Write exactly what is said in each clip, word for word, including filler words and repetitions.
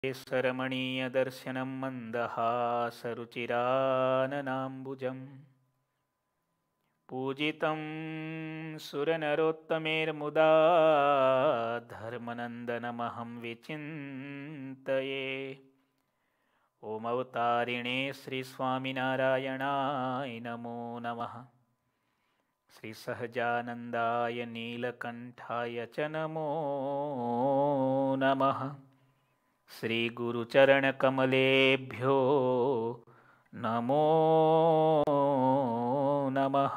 सरमणीय दर्शनं मन्दहासरुचिराननाम्बुजं पूजितं सुरनरोत्तमेर्मुदा धर्मनन्दनमहं विचिन्तये। ओम अवतारिणे श्री स्वामिनारायणाय नमो नमः। श्री सहजानंदाय नीलकंठाय च नमो नमः। श्री गुरुचरण कमलेभ्यो नमो नमः।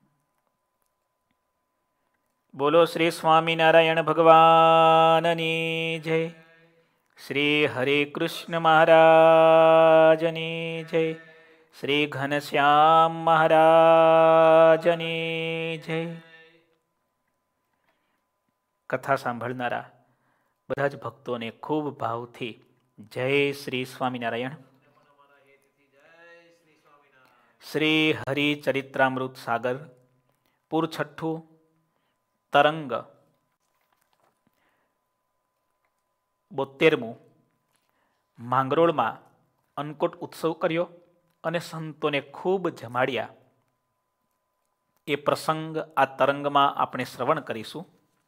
बोलो श्री स्वामिनारायण भगवाननी जय। श्री हरे कृष्ण महाराजनी जय। श्री घनश्याम महाराजनी जय। कथा सांभळनारा બધા જ ભક્તોને ખૂબ ભાવથી જય શ્રી સ્વામિનારાયણ। શ્રી હરિ ચરિત્રામૃત સાગર પૂર છઠ્ઠું તરંગ બોતેરમું માંગરોળમાં અન્નકૂટ ઉત્સવ કર્યો અને સંતોને ખૂબ જમાડ્યા એ પ્રસંગ આ તરંગમાં આપણે શ્રવણ કરીશું।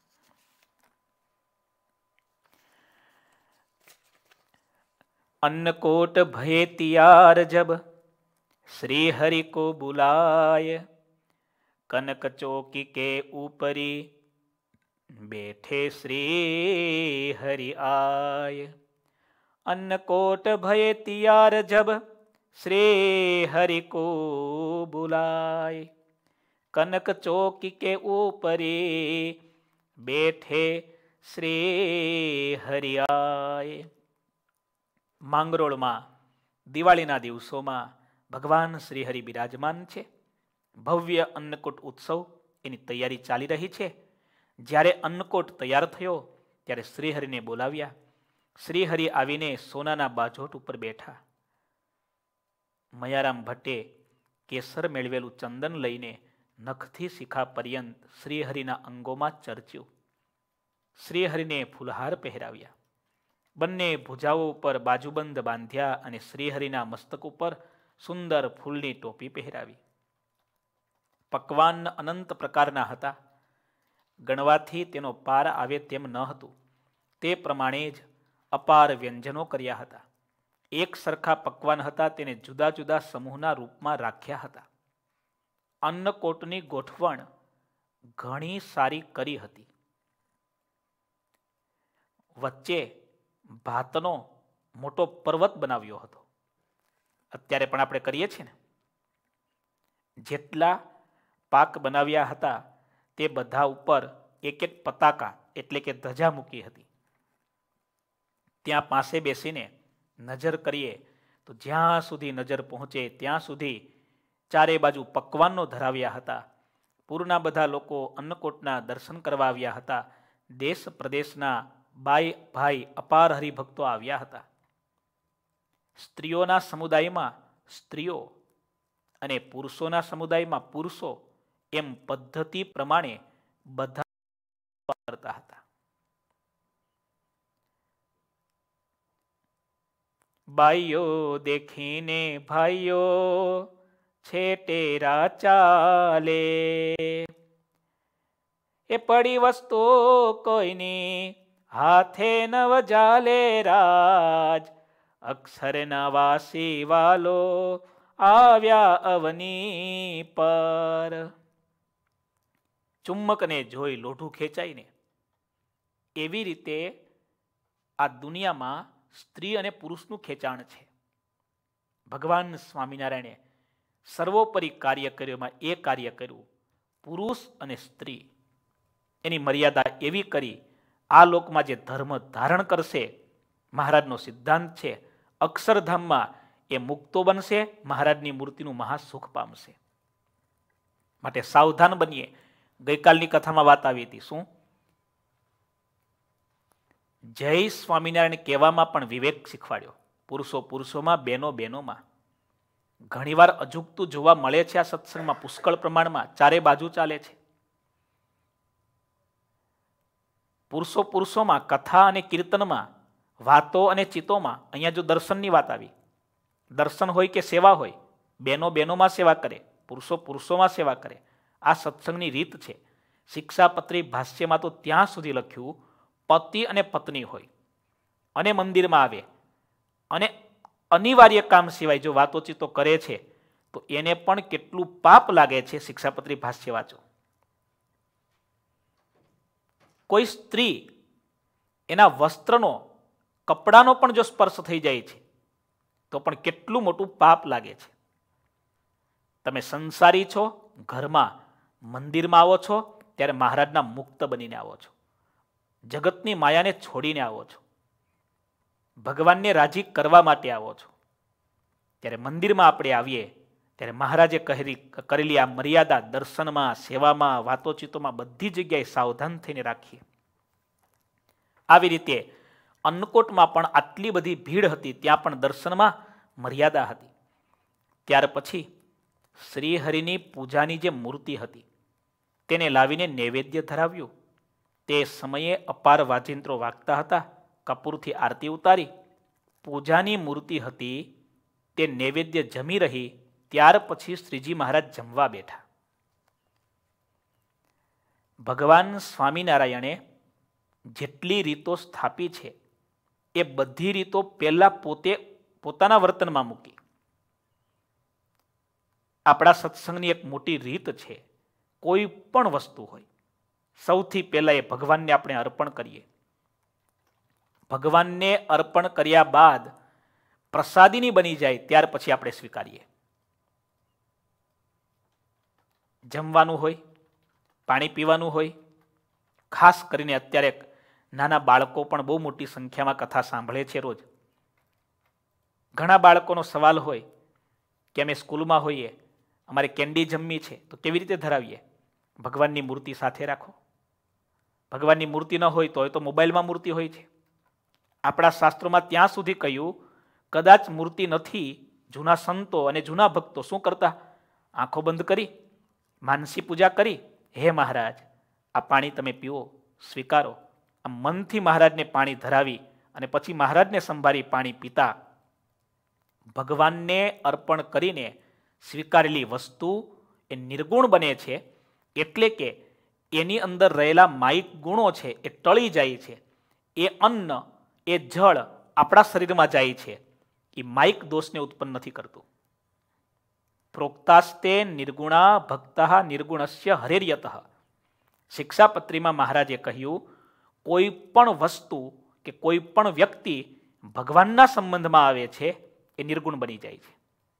अन्नकोट भये तियार जब श्री हरि को बुलाय, कनक चौकी के ऊपरी बैठे श्री हरि आय। अन्नकोट भये तियार जब श्री हरि को बुलाय, कनक चौकी के ऊपरी बैठे श्री हरि आय। માંગરોળમાં દિવાળીના દિવસોમાં ભગવાન શ્રી હરિ બિરાજમાન છે। ભવ્ય અન્નકૂટ ઉત્સવ એની તૈયારી ચાલી રહી છે। જ્યારે અન્નકૂટ તૈયાર થયો ત્યારે શ્રીહરિને બોલાવ્યા। શ્રીહરિ આવીને સોનાના બાજોટ ઉપર બેઠા। મયારામ ભટ્ટે કેસર મેળવેલું ચંદન લઈને નખથી શિખા પર્યંત શ્રીહરિના અંગોમાં ચર્ચ્યું। શ્રીહરિને ફૂલહાર પહેરાવ્યા। બંને ભુજાઓ ઉપર બાજુબંધ બાંધ્યા અને શ્રીહરિના મસ્તક ઉપર સુંદર ફૂલની ટોપી પહેરાવી। પકવાન અનંત પ્રકારના હતા, ગણવાથી તેનો પાર આવે તેમ ન હતું। તે પ્રમાણે જ અપાર વ્યંજનો કર્યા હતા। એક સરખા પકવાન હતા તેને જુદા જુદા સમૂહના રૂપમાં રાખ્યા હતા। અન્નકોટની ગોઠવણ ઘણી સારી કરી હતી। વચ્ચે ભાતનો મોટો પર્વત બનાવ્યો હતો। અત્યારે પણ આપણે કરીએ છીએ ને, જેટલા પાક બનાવ્યા હતા તે બધા ઉપર એક એક પતાકા એટલે કે ધજા મૂકી હતી। ત્યાં પાસે બેસીને નજર કરીએ તો જ્યાં સુધી નજર પહોંચે ત્યાં સુધી ચારે બાજુ પકવાનો ધરાવ્યા હતા। પૂરના બધા લોકો અન્નકૂટના દર્શન કરવા આવ્યા હતા। દેશ પ્રદેશના બાઈ ભાઈ અપાર હરિભક્તો આવ્યા હતા। સ્ત્રીઓના સમુદાયમાં સ્ત્રીઓ અને પુરુષોના સમુદાયમાં પુરુષો એમ પદ્ધતિ પ્રમાણે બધા કરતા હતા। બાઈઓ દેખીને ભાઈઓ છેટેરા ચાલે, એ પડી વસ્તુ કોઈની હાથે નવ જાલે રાજ। અક્ષર ના વાસી વાલો આવ્યા અવની પર। ચુમ્મકને જોઈ લોઢું ખેંચાય ને એવી રીતે આ દુનિયામાં સ્ત્રી અને પુરુષનું ખેંચાણ છે। ભગવાન સ્વામિનારાયણે સર્વોપરી કાર્ય કર્યોમાં એ કાર્ય કર્યું, પુરુષ અને સ્ત્રી એની મર્યાદા એવી કરી, આ લોકમાં જે ધર્મ ધારણ કરશે, મહારાજનો સિદ્ધાંત છે, અક્ષરધામમાં એ મુક્તો બનશે, મહારાજની મૂર્તિનું મહાસુખ પામશે। માટે સાવધાન બનીએ। ગઈકાલની કથામાં વાત આવી હતી, શું? જય સ્વામિનારાયણ કહેવામાં પણ વિવેક શીખવાડ્યો। પુરુષો પુરુષોમાં, બહેનો બહેનોમાં। ઘણીવાર અજુગતું જોવા મળે છે આ સત્સંગમાં, પુષ્કળ પ્રમાણમાં, ચારે બાજુ ચાલે છે। પુરુષો પુરુષોમાં, કથા અને કીર્તનમાં વાતો અને ચિત્તોમાં અહીંયા જો દર્શનની વાત આવી, દર્શન હોય કે સેવા હોય, બહેનો બહેનોમાં સેવા કરે, પુરુષો પુરુષોમાં સેવા કરે, આ સત્સંગની રીત છે. શિક્ષાપત્રી ભાષ્યમાં તો ત્યાં સુધી લખ્યું પતિ અને પત્ની હોય અને મંદિરમાં આવે અને અનિવાર્ય કામ સિવાય જો વાતોચીતો કરે છે તો એને પણ કેટલું પાપ લાગે છે. શિક્ષાપત્રી ભાષ્ય વાંચો. કોઈ સ્ત્રી એના વસ્ત્રનો, કપડાનો પણ જો સ્પર્શ થઈ જાય છે તો પણ કેટલું મોટું પાપ લાગે છે. તમે સંસારી છો, ઘરમાં મંદિરમાં આવો છો ત્યારે મહારાજના મુક્ત બનીને આવો છો, જગતની માયાને છોડીને આવો છો, ભગવાનને રાજી કરવા માટે આવો છો. ત્યારે મંદિરમાં આપણે આવીએ ત્યારે મહારાજે કહેલી કરેલી આ મર્યાદા દર્શનમાં, સેવામાં, વાતોચીતોમાં બધી જગ્યાએ સાવધાન થઈને રાખીએ. આવી રીતે અન્નકોટમાં પણ આટલી બધી ભીડ હતી, ત્યાં પણ દર્શનમાં મર્યાદા હતી. ત્યાર પછી શ્રીહરિની પૂજાની જે મૂર્તિ હતી તેને લાવીને નૈવેદ્ય ધરાવ્યું. તે સમયે અપાર વાજિંત્રો વાગતા હતા. કપૂરથી આરતી ઉતારી પૂજાની મૂર્તિ હતી તે નૈવેદ્ય જમી રહી. ત્યાર પછી શ્રીજી મહારાજ જમવા બેઠા. ભગવાન સ્વામિનારાયણે જેટલી રીતો સ્થાપી છે એ બધી રીતો પહેલા પોતે પોતાના વર્તનમાં મૂકી. આપણા સત્સંગની એક મોટી રીત છે, કોઈ પણ વસ્તુ હોય સૌથી પહેલા એ ભગવાનને આપણે અર્પણ કરીએ. ભગવાનને અર્પણ કર્યા બાદ પ્રસાદીની બની જાય ત્યાર પછી આપણે સ્વીકારીએ. જમવાનું હોય, પાણી પીવાનું હોય, ખાસ કરીને અત્યારે નાના બાળકો પણ બહુ મોટી સંખ્યામાં કથા સાંભળે છે રોજ. ઘણા બાળકોનો સવાલ હોય કે અમે સ્કૂલમાં હોઈએ, અમારે કેન્ડી જમવી છે તો કેવી રીતે ધરાવીએ? ભગવાનની મૂર્તિ સાથે રાખો. ભગવાનની મૂર્તિ ન હોય તો એ તો મોબાઈલમાં મૂર્તિ હોય છે. આપણા શાસ્ત્રોમાં ત્યાં સુધી કહ્યું, કદાચ મૂર્તિ નથી, જૂના સંતો અને જૂના ભક્તો શું કરતા? આંખો બંધ કરી માનસી પૂજા કરી, હે મહારાજ આ પાણી તમે પીવો, સ્વીકારો. આ મનથી મહારાજને પાણી ધરાવી અને પછી મહારાજને સંભાળી પાણી પીતા. ભગવાનને અર્પણ કરીને સ્વીકારેલી વસ્તુ એ નિર્ગુણ બને છે, એટલે કે એની અંદર રહેલા માયિક ગુણો છે એ ટળી જાય છે. એ અન્ન, એ જળ આપણા શરીરમાં જાય છે, એ માયિક દોષને ઉત્પન્ન નથી કરતું. પ્રોક્તાસ્તે નિર્ગુણા ભક્તા નિર્ગુણસ્ય હરેર્યતઃ. શિક્ષાપત્રીમાં મહારાજે કહ્યું, કોઈ પણ વસ્તુ કે કોઈ પણ વ્યક્તિ ભગવાનના સંબંધમાં આવે છે એ નિર્ગુણ બની જાય છે.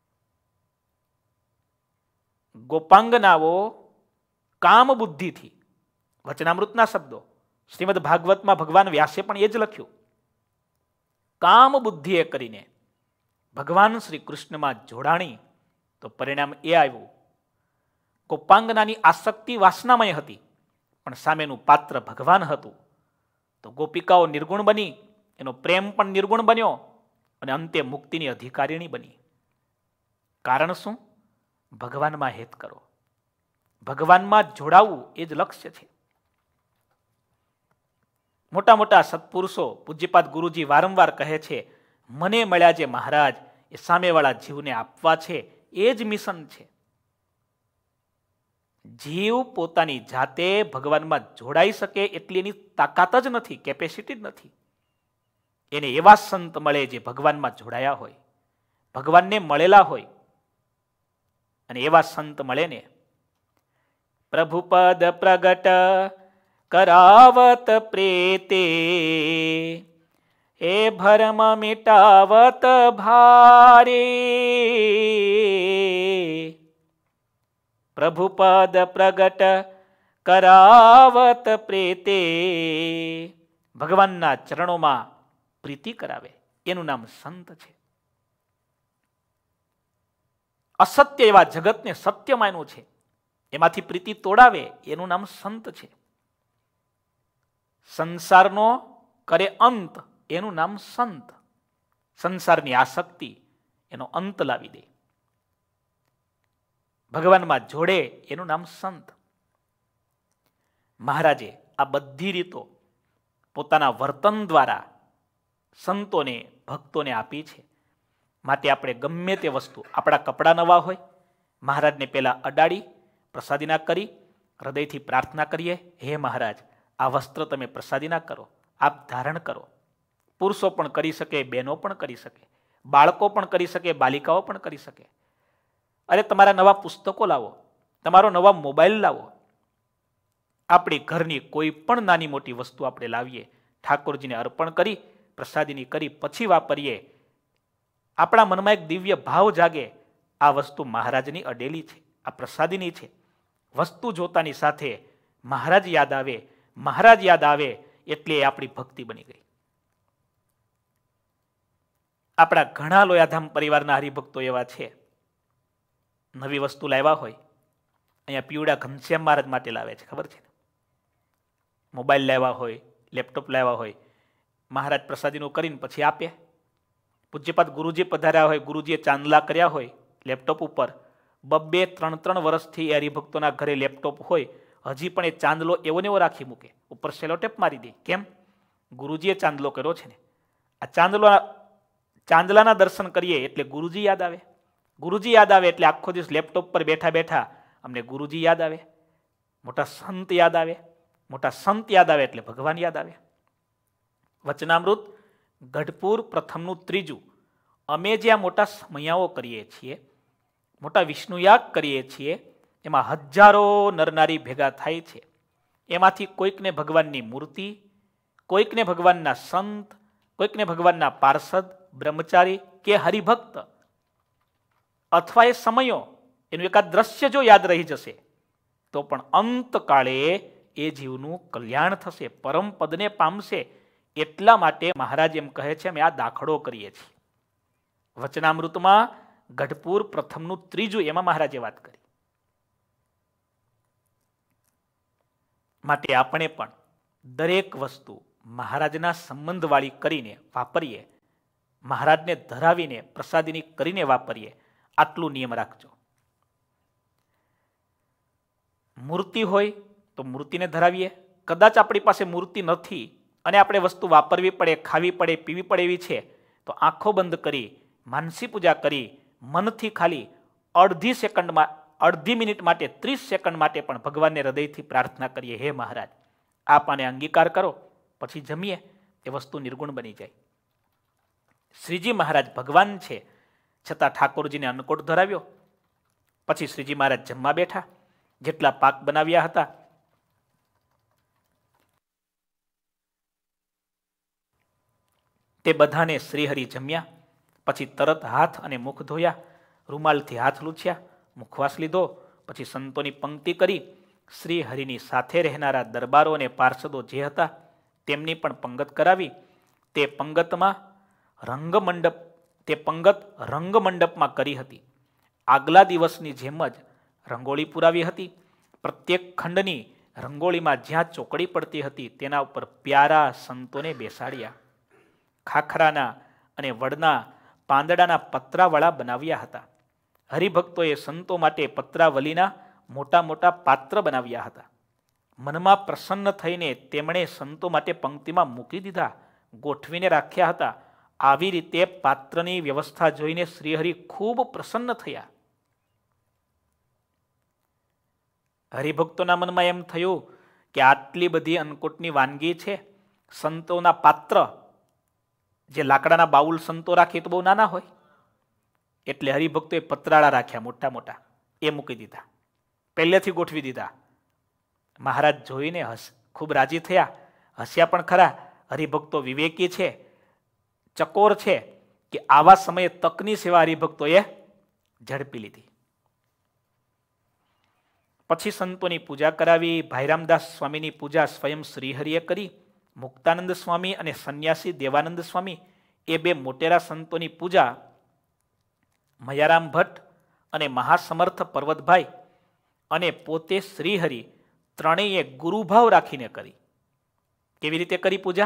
ગોપાંગનાઓ કામ બુદ્ધિથી, વચનામૃતના શબ્દો, શ્રીમદ ભાગવતમાં ભગવાન વ્યાસે પણ એ જ લખ્યું. કામ બુદ્ધિએ કરીને ભગવાન શ્રી કૃષ્ણમાં જોડાણી તો પરિણામ એ આવ્યું. ગોપાંગનાની આસક્તિ વાસનામય હતી પણ સામેનું પાત્ર ભગવાન હતું, તો ગોપિકાઓ નિર્ગુણ બની, એનો પ્રેમ પણ નિર્ગુણ બન્યો અને અંતે મુક્તિની અધિકારીણી બની. કારણ શું? ભગવાનમાં હેત કરો, ભગવાનમાં જોડાવવું એ જ લક્ષ્ય છે. મોટા મોટા સત્પુરુષો, પૂજ્યપાદ ગુરુજી વારંવાર કહે છે, મને મળ્યા જે મહારાજ એ સામેવાળા જીવને આપવા છે, એ જ મિશન છે. જીવ પોતાની જાતે ભગવાનમાં જોડાઈ શકે એટલી એની તાકાત જ નથી, કેપેસિટી જ નથી. એને એવા સંત મળે જે ભગવાનમાં જોડાયા હોય, ભગવાનને મળેલા હોય. અને એવા સંત મળે ને, પ્રભુપદ પ્રગટ કરાવત પ્રેતે, એ ભરમ મિટાવત ભારે. પ્રભુપદ પ્રગટ કરાવત પ્રેતે, ભગવાનના ચરણોમાં પ્રીતિ કરાવે એનું નામ સંત છે. અસત્ય એવા જગતને સત્ય માન્યું છે, એમાંથી પ્રીતિ તોડાવે એનું નામ સંત છે. સંસારનો કરે અંત એનું નામ સંત. સંસારની આસક્તિ એનો અંત લાવી દે, ભગવાનમાં જોડે એનું નામ સંત. મહારાજે આ બધી રીતો પોતાના વર્તન દ્વારા સંતોને, ભક્તોને આપી છે. માટે આપણે ગમે તે વસ્તુ, આપણા કપડાં નવા હોય, મહારાજને પહેલા અડાડી પ્રસાદીના કરી હૃદયથી પ્રાર્થના કરીએ, હે મહારાજ, આ વસ્ત્ર તમે પ્રસાદીના કરો, આપ ધારણ કરો. પુરુષો પણ કરી શકે, બહેનો પણ કરી શકે, બાળકો પણ કરી શકે, બાલિકાઓ પણ કરી શકે. અરે તમારા નવા પુસ્તકો લાવો, તમારો નવા મોબાઈલ લાવો. આપણી ઘરની કોઈ પણ નાની મોટી વસ્તુ આપણે લાવીએ, ઠાકોરજીને અર્પણ કરી પ્રસાદીની કરી પછી વાપરીએ. આપણા મનમાં એક દિવ્ય ભાવ જાગે, આ વસ્તુ મહારાજની અડેલી છે, આ પ્રસાદીની છે. વસ્તુ જોતાની સાથે મહારાજ યાદ આવે, મહારાજ યાદ આવે એટલે આપણી ભક્તિ બની ગઈ. આપણા ઘણા લોયાધામ પરિવારના હરિભક્તો એવા છે, નવી વસ્તુ લાવ્યા હોય, અહીંયા પીવડા ઘનશ્યામ મહારાજ માટે લાવે છે, ખબર છે ને? મોબાઈલ લાવ્યા હોય, લેપટોપ લાવ્યા હોય, મહારાજ પ્રસાદીનું કરીને પછી આપે. પૂજ્યપાદ ગુરુજી પધાર્યા હોય, ગુરુજીએ ચાંદલા કર્યા હોય લેપટોપ ઉપર, બબ્બે ત્રણ ત્રણ વર્ષથી એ હરિભક્તોના ઘરે લેપટોપ હોય, હજી પણ એ ચાંદલો એવો ને એવો રાખી મૂકે, ઉપર સેલોટેપ મારી દે. કેમ? ગુરુજીએ ચાંદલો કર્યો છે ને. આ ચાંદલો, ચાંદલાના દર્શન કરીએ એટલે ગુરુજી યાદ આવે, ગુરુજી યાદ આવે એટલે આખો દિવસ લેપટોપ પર બેઠા બેઠા અમને ગુરુજી યાદ આવે, મોટા સંત યાદ આવે, મોટા સંત યાદ આવે એટલે ભગવાન યાદ આવે. વચનામૃત ગઢપુર પ્રથમનું ત્રીજું, અમે જે આ મોટા સમયાઓ કરીએ છીએ, મોટા વિષ્ણુયાગ કરીએ છીએ, એમાં હજારો નરનારી ભેગા થાય છે. એમાંથી કોઈકને ભગવાનની મૂર્તિ, કોઈકને ભગવાનના સંત, કોઈકને ભગવાનના પાર્ષદ, બ્રહ્મચારી કે હરિભક્ત, અથવા એ સમયો, એનું એકાદ દ્રશ્ય જો યાદ રહી જશે તો પણ અંતકાળે એ જીવનું કલ્યાણ થશે, પરમ પદને પામશે. એટલા માટે મહારાજ એમ કહે છે, અમે આ દાખલો કરીએ છીએ. વચનામૃતમાં ગઢપુર પ્રથમનું ત્રીજું, એમાં મહારાજે વાત કરી. માટે આપણે પણ દરેક વસ્તુ મહારાજના સંબંધવાળી કરીને વાપરીએ, મહારાજને ધરાવીને પ્રસાદીની કરીને વાપરીએ, આટલું નિયમ રાખજો. મૂર્તિ હોય તો મૂર્તિને ધરાવીએ. કદાચ આપણી પાસે મૂર્તિ નથી અને આપણે વસ્તુ વાપરવી પડે, ખાવી પડે, પીવી પડે એવી છે, તો આંખો બંધ કરી માનસી પૂજા કરી મનથી ખાલી અડધી સેકન્ડમાં, અડધી મિનિટ માટે, ત્રીસ સેકન્ડ માટે પણ ભગવાનને હૃદયથી પ્રાર્થના કરીએ, હે મહારાજ, આપ આને અંગીકાર કરો, પછી જમીએ, એ વસ્તુ નિર્ગુણ બની જાય. શ્રીજી મહારાજ ભગવાન છે, છતાં ઠાકોરજીને અન્નકોટ ધરાવ્યો. પછી શ્રીજી મહારાજ જમવા બેઠા, જેટલા પાક બનાવ્યા હતા તે બધાને શ્રીહરિ જમ્યા. પછી તરત હાથ અને મુખ ધોયા, રૂમાલથી હાથ લૂછ્યા, મુખવાસ લીધો. પછી સંતોની પંક્તિ કરી શ્રીહરિની સાથે રહેનારા દરબારો અને પાર્ષદો જે હતા તેમની પણ પંગત કરાવી. તે પંગતમાં રંગમંડપ તે પંગત રંગમંડપમાં કરી હતી. આગલા દિવસની જેમ જ રંગોળી પુરાવી હતી. પ્રત્યેક ખંડની રંગોળીમાં જ્યાં ચોકડી પડતી હતી તેના ઉપર પ્યારા સંતોને બેસાડ્યા. ખાખરાના અને વડના પાંદડાના પતરાવાળા બનાવ્યા હતા. હરિભક્તોએ સંતો માટે પત્રાવલીના મોટા મોટા પાત્ર બનાવ્યા હતા. મનમાં પ્રસન્ન થઈને તેમણે સંતો માટે પંક્તિમાં મૂકી દીધા, ગોઠવીને રાખ્યા હતા. આવી રીતે પાત્રની વ્યવસ્થા જોઈને શ્રીહરિ ખૂબ પ્રસન્ન થયા. હરિભક્તોના મનમાં એમ થયું કે આટલી બધી અન્નકૂટની વાનગી છે, સંતોના પાત્ર, જે લાકડાના બાઉલ સંતો રાખે તો બહુ નાના હોય, એટલે હરિભક્તોએ પતરાળા રાખ્યા મોટા મોટા, એ મૂકી દીધા, પહેલેથી ગોઠવી દીધા. મહારાજ જોઈને હસ ખૂબ રાજી થયા, હસ્યા પણ ખરા. હરિભક્તો વિવેકી છે, ચકોર છે, કે આવા સમયે તકની સેવા હરિભક્તોએ ઝડપી લીધી. પછી સંતોની પૂજા કરાવી. ભાઈરામદાસ સ્વામીની પૂજા સ્વયં શ્રીહરિએ કરી. મુક્તાનંદ સ્વામી અને સંન્યાસી દેવાનંદ સ્વામી એ બે મોટેરા સંતોની પૂજા મયારામ ભટ્ટ અને મહાસમર્થ પર્વતભાઈ અને પોતે શ્રીહરિ ત્રણેય ગુરુભાવ રાખીને કરી. કેવી રીતે કરી પૂજા?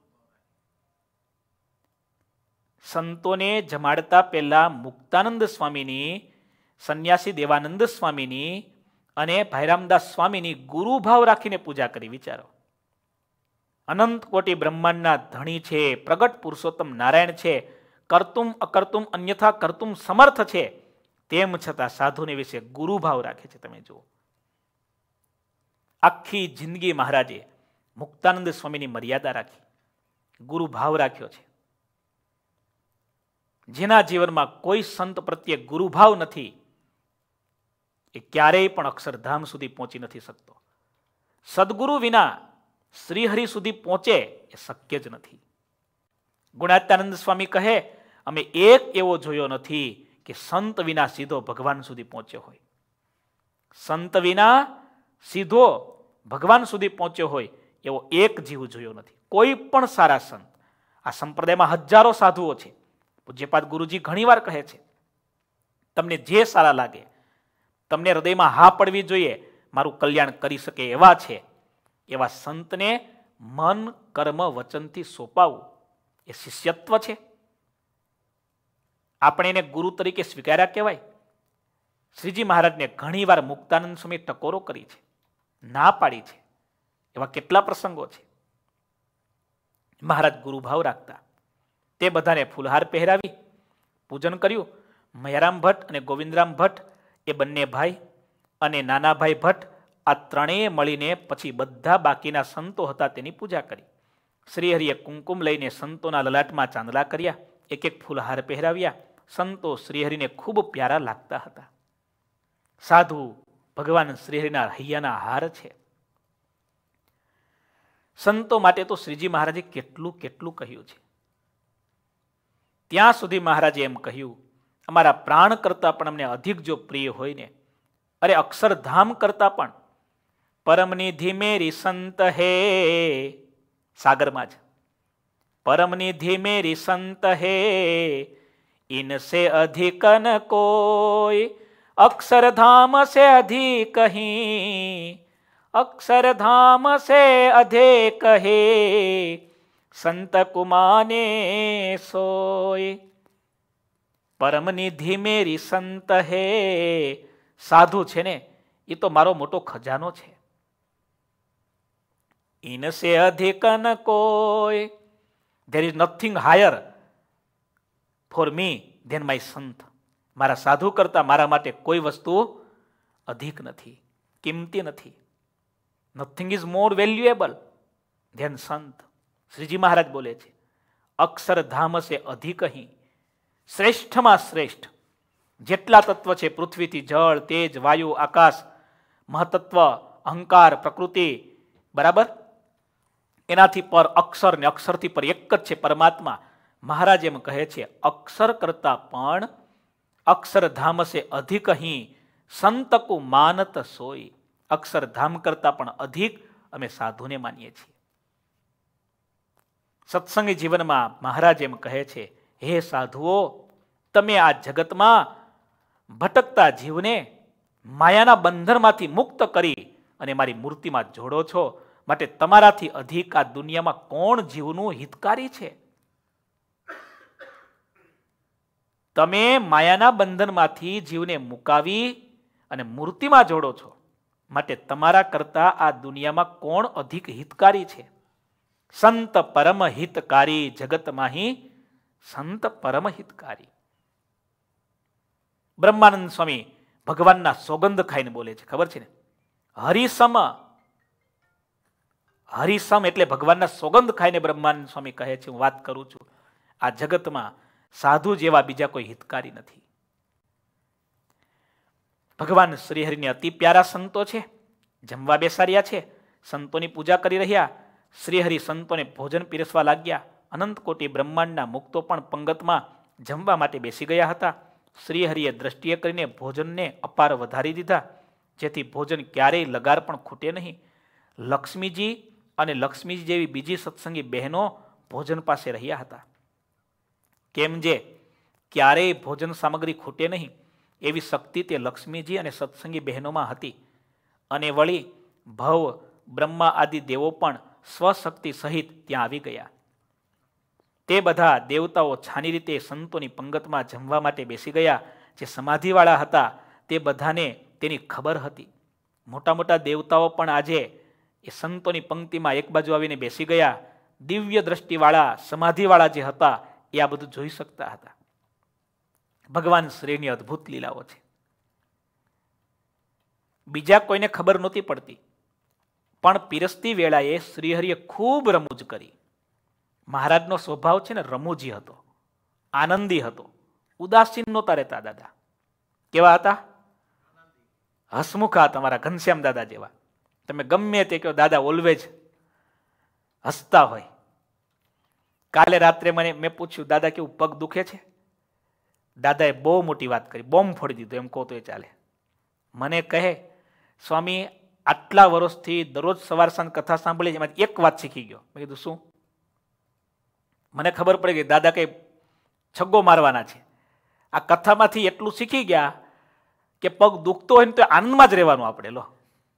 સંતોને જમાડતા પહેલા મુક્તાનંદ સ્વામીની, સંન્યાસી દેવાનંદ સ્વામીની અને ભાઈરામદાસ સ્વામીની ગુરુભાવ રાખીને પૂજા કરી. વિચારો, અનંત કોટી બ્રહ્માંડના ધણી છે, પ્રગટ પુરુષોત્તમ નારાયણ છે, કરતુમ અકર્તુમ અન્યથા કરતુમ સમર્થ છે, તેમ છતાં સાધુને વિશે ગુરુભાવ રાખે છે. તમે જુઓ, આખી જિંદગી મહારાજે મુક્તાનંદ સ્વામીની મર્યાદા રાખી, ગુરુભાવ રાખ્યો છે. જેના જીવનમાં કોઈ સંત પ્રત્યે ગુરુભાવ નથી એ ક્યારેય પણ અક્ષરધામ સુધી પહોંચી નથી શકતો. સદગુરુ વિના શ્રીહરિ સુધી પહોંચે એ શક્ય જ નથી. ગુણાત્યાનંદ સ્વામી કહે, અમે એક એવો જોયો નથી કે સંત વિના સીધો ભગવાન સુધી પહોંચ્યો હોય. સંત વિના સીધો ભગવાન સુધી પહોંચ્યો હોય એવો એક જીવ જોયો નથી. કોઈ પણ સારા સંત, આ સંપ્રદાયમાં હજારો સાધુઓ છે. પૂજ્યપાદ ગુરુજી ઘણીવાર કહે છે, તમને જે સારા લાગે, તમને હૃદયમાં હા પડવી જોઈએ, મારું કલ્યાણ કરી શકે એવા છે, એવા સંતને મન કર્મ વચનથી સોંપાવવું એ શિષ્યત્વ છે. આપણે એને ગુરુ તરીકે સ્વીકાર્યા કહેવાય. શ્રીજી મહારાજને ઘણીવાર મુક્તાનંદ સ્વામી ટકોરો કરી છે, ના પાડી છે. એવા કેટલા પ્રસંગો છે. મહારાજ ગુરુભાવ રાખતા. તે બધાને ફૂલહાર પહેરાવી પૂજન કર્યું. મયારામ ભટ્ટ અને ગોવિંદરામ ભટ્ટ એ બંને ભાઈ અને નાના ભાઈ ભટ્ટ આ ત્રણેય મળીને પછી બધા બાકીના સંતો હતા તેની પૂજા કરી. શ્રીહરિએ કુમકુમ લઈને સંતોના લલાટમાં ચાંદલા કર્યા, એક એક ફૂલહાર પહેરાવ્યા. સંતો શ્રીહરિને ખૂબ પ્યારા લાગતા હતા. સાધુ ભગવાન શ્રીહરિના હૈયાના હાર છે. સંતો માટે તો શ્રીજી મહારાજે કેટલું કેટલું કહ્યું છે. ત્યાં સુધી મહારાજે એમ કહ્યું, અમારા પ્રાણ કરતા પણ અમને અધિક જો પ્રિય હોય ને, અરે અક્ષરધામ કરતા પણ પરમનિધિ મેરી સંત હે, સાગરમાં જ પરમનિધિ મેરી સંત હે, ઇનસે અધિક ન કોઈ, અક્ષરધામ સે અધિક કહી, અક્ષરધામ સે અધિક હે, સંત કુમાને સોય. પરમનિધિ મેરી સંત હે, સાધુ છે ને એ તો મારો મોટો ખજાનો છે. ઇનસે અધિક ન કોઈ, there is nothing higher for me than my સંત. મારા સાધુ કરતા મારા માટે કોઈ વસ્તુ અધિક નથી, કિંમતી નથી. Nothing is more valuable than સંત. શ્રીજી મહારાજ બોલે છે, અક્ષરધામ સે અધિક અહીં, શ્રેષ્ઠમાં શ્રેષ્ઠ જેટલા તત્વ છે, પૃથ્વીથી જળ, તેજ, વાયુ, આકાશ, મહતત્વ, અહંકાર, પ્રકૃતિ, બરાબર, એનાથી પર અક્ષર ને અક્ષરથી પર એક જ છે પરમાત્મા. મહારાજ એમ કહે છે, અક્ષર કરતા પણ અક્ષરધામ સે અધિક અહીં, સંતકુ માનત સોય. અક્ષરધામ કરતા પણ અધિક અમે સાધુને માનીએ છીએ. સત્સંગી જીવનમાં મહારાજ એમ કહે છે, હે સાધુઓ, તમે આ જગતમાં ભટકતા જીવને માયાના બંધનમાંથી મુક્ત કરી અને મારી મૂર્તિમાં જોડો છો. માટે તમારાથી અધિક આ દુનિયામાં કોણ જીવનું હિતકારી છે? તમે માયાના બંધનમાંથી જીવને મુકાવી અને મૂર્તિમાં જોડો છો. માટે તમારા કરતા આ દુનિયામાં કોણ અધિક હિતકારી છે? સંત પરમ હિતકારી જગતમાહી, સંત પરમ હિતકારી. બ્રહ્માનંદ સ્વામી ભગવાનના સોગંદ ખાઈને બોલે છે, ખબર છે ને? હરિસમ, હરિસમ એટલે ભગવાનના સોગંદ ખાઈને બ્રહ્માનંદ સ્વામી કહે છે, હું વાત કરું છું, આ જગતમાં સાધુ જેવા બીજા કોઈ હિતકારી નથી. ભગવાન શ્રીહરિને અતિ પ્યારા સંતો છે, જમવા બેસાડ્યા છે, સંતોની પૂજા કરી રહ્યા. શ્રીહરિ સંતોને ભોજન પીરસવા લાગ્યા. અનંત કોટી બ્રહ્માંડના મુક્તો પણ પંગતમાં જમવા માટે બેસી ગયા હતા. શ્રીહરિએ દ્રષ્ટિએ કરીને ભોજનને અપાર વધારી દીધા, જેથી ભોજન ક્યારેય લગાર પણ ખૂટે નહીં. લક્ષ્મીજી અને લક્ષ્મીજી જેવી બીજી સત્સંગી બહેનો ભોજન પાસે રહ્યા હતા. કેમ જે ક્યારેય ભોજન સામગ્રી ખૂટે નહીં એવી શક્તિ તે લક્ષ્મીજી અને સત્સંગી બહેનોમાં હતી. અને વળી ભવ, બ્રહ્મા આદિ દેવો પણ સ્વશક્તિ સહિત ત્યાં આવી ગયા. તે બધા દેવતાઓ છાની રીતે સંતોની પંગતમાં જમવા માટે બેસી ગયા. જે સમાધિવાળા હતા તે બધાને તેની ખબર હતી. મોટા મોટા દેવતાઓ પણ આજે એ સંતોની પંક્તિમાં એક બાજુ આવીને બેસી ગયા. દિવ્ય દ્રષ્ટિવાળા સમાધિવાળા જે હતા એ આ બધું જોઈ શકતા હતા. ભગવાન શ્રીની અદ્ભુત લીલાઓ છે. બીજા કોઈને ખબર નહોતી પડતી, પણ પીરસતી વેળાએ શ્રીહરિએ ખૂબ રમૂજ કરી. મહારાજનો સ્વભાવ છે ને રમૂજી હતો, આનંદી હતો, ઉદાસીન નહોતા રહેતા દાદા. કેવા હતા? હસમુખા, તમારા ઘનશ્યામ દાદા જેવા. તમે ગમે તે કહો, દાદા ઓલવેજ હસતા હોય. કાલે રાત્રે મને મેં પૂછ્યું, દાદા કેવું પગ દુખે છે? દાદાએ બહુ મોટી વાત કરી, બોમ્બ ફોડી દીધો એમ કહો તો એ ચાલે. મને કહે, સ્વામી આટલા વર્ષથી દરરોજ સવાર સાંજ કથા સાંભળી, એમાં એક વાત શીખી ગયો. મેં કીધું શું? મને ખબર પડી ગઈ દાદા કઈ છગ્ગો મારવાના છે. આ કથામાંથી એટલું શીખી ગયા કે પગ દુખતો હોય ને તો આનંદમાં જ રહેવાનું આપણે. લો,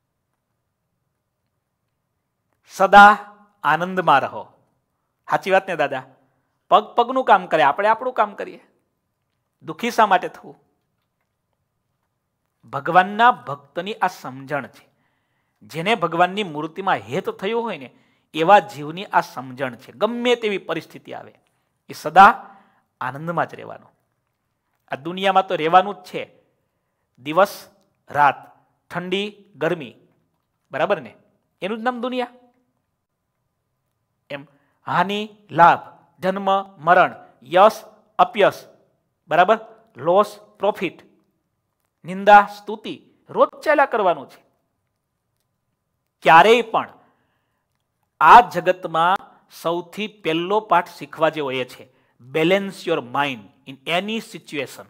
સદા આનંદમાં રહો. સાચી વાત ને દાદા? પગ પગનું કામ કરે, આપણે આપણું કામ કરીએ. દુઃખી શા માટે થવું? ભગવાનના ભક્તની આ સમજણ છે. જેને ભગવાનની મૂર્તિમાં હેત થયું હોય ને એવા જીવની આ સમજણ છે. ગમે તેવી પરિસ્થિતિ આવે એ સદા આનંદમાં જ રહેવાનું. આ દુનિયામાં તો રહેવાનું જ છે. દિવસ રાત, ઠંડી ગરમી, બરાબર ને? એનું જ નામ દુનિયા. એમ હાનિ લાભ, જન્મ મરણ, યશ અપયશ, બરાબર, લોસ પ્રોફિટ, નિંદા સ્તુતિ, રોજ ચાલ્યા કરવાનું છે. ક્યારેય પણ આ જગતમાં સૌથી પહેલો પાઠ શીખવા જેવો એ છે, balance your mind in any situation.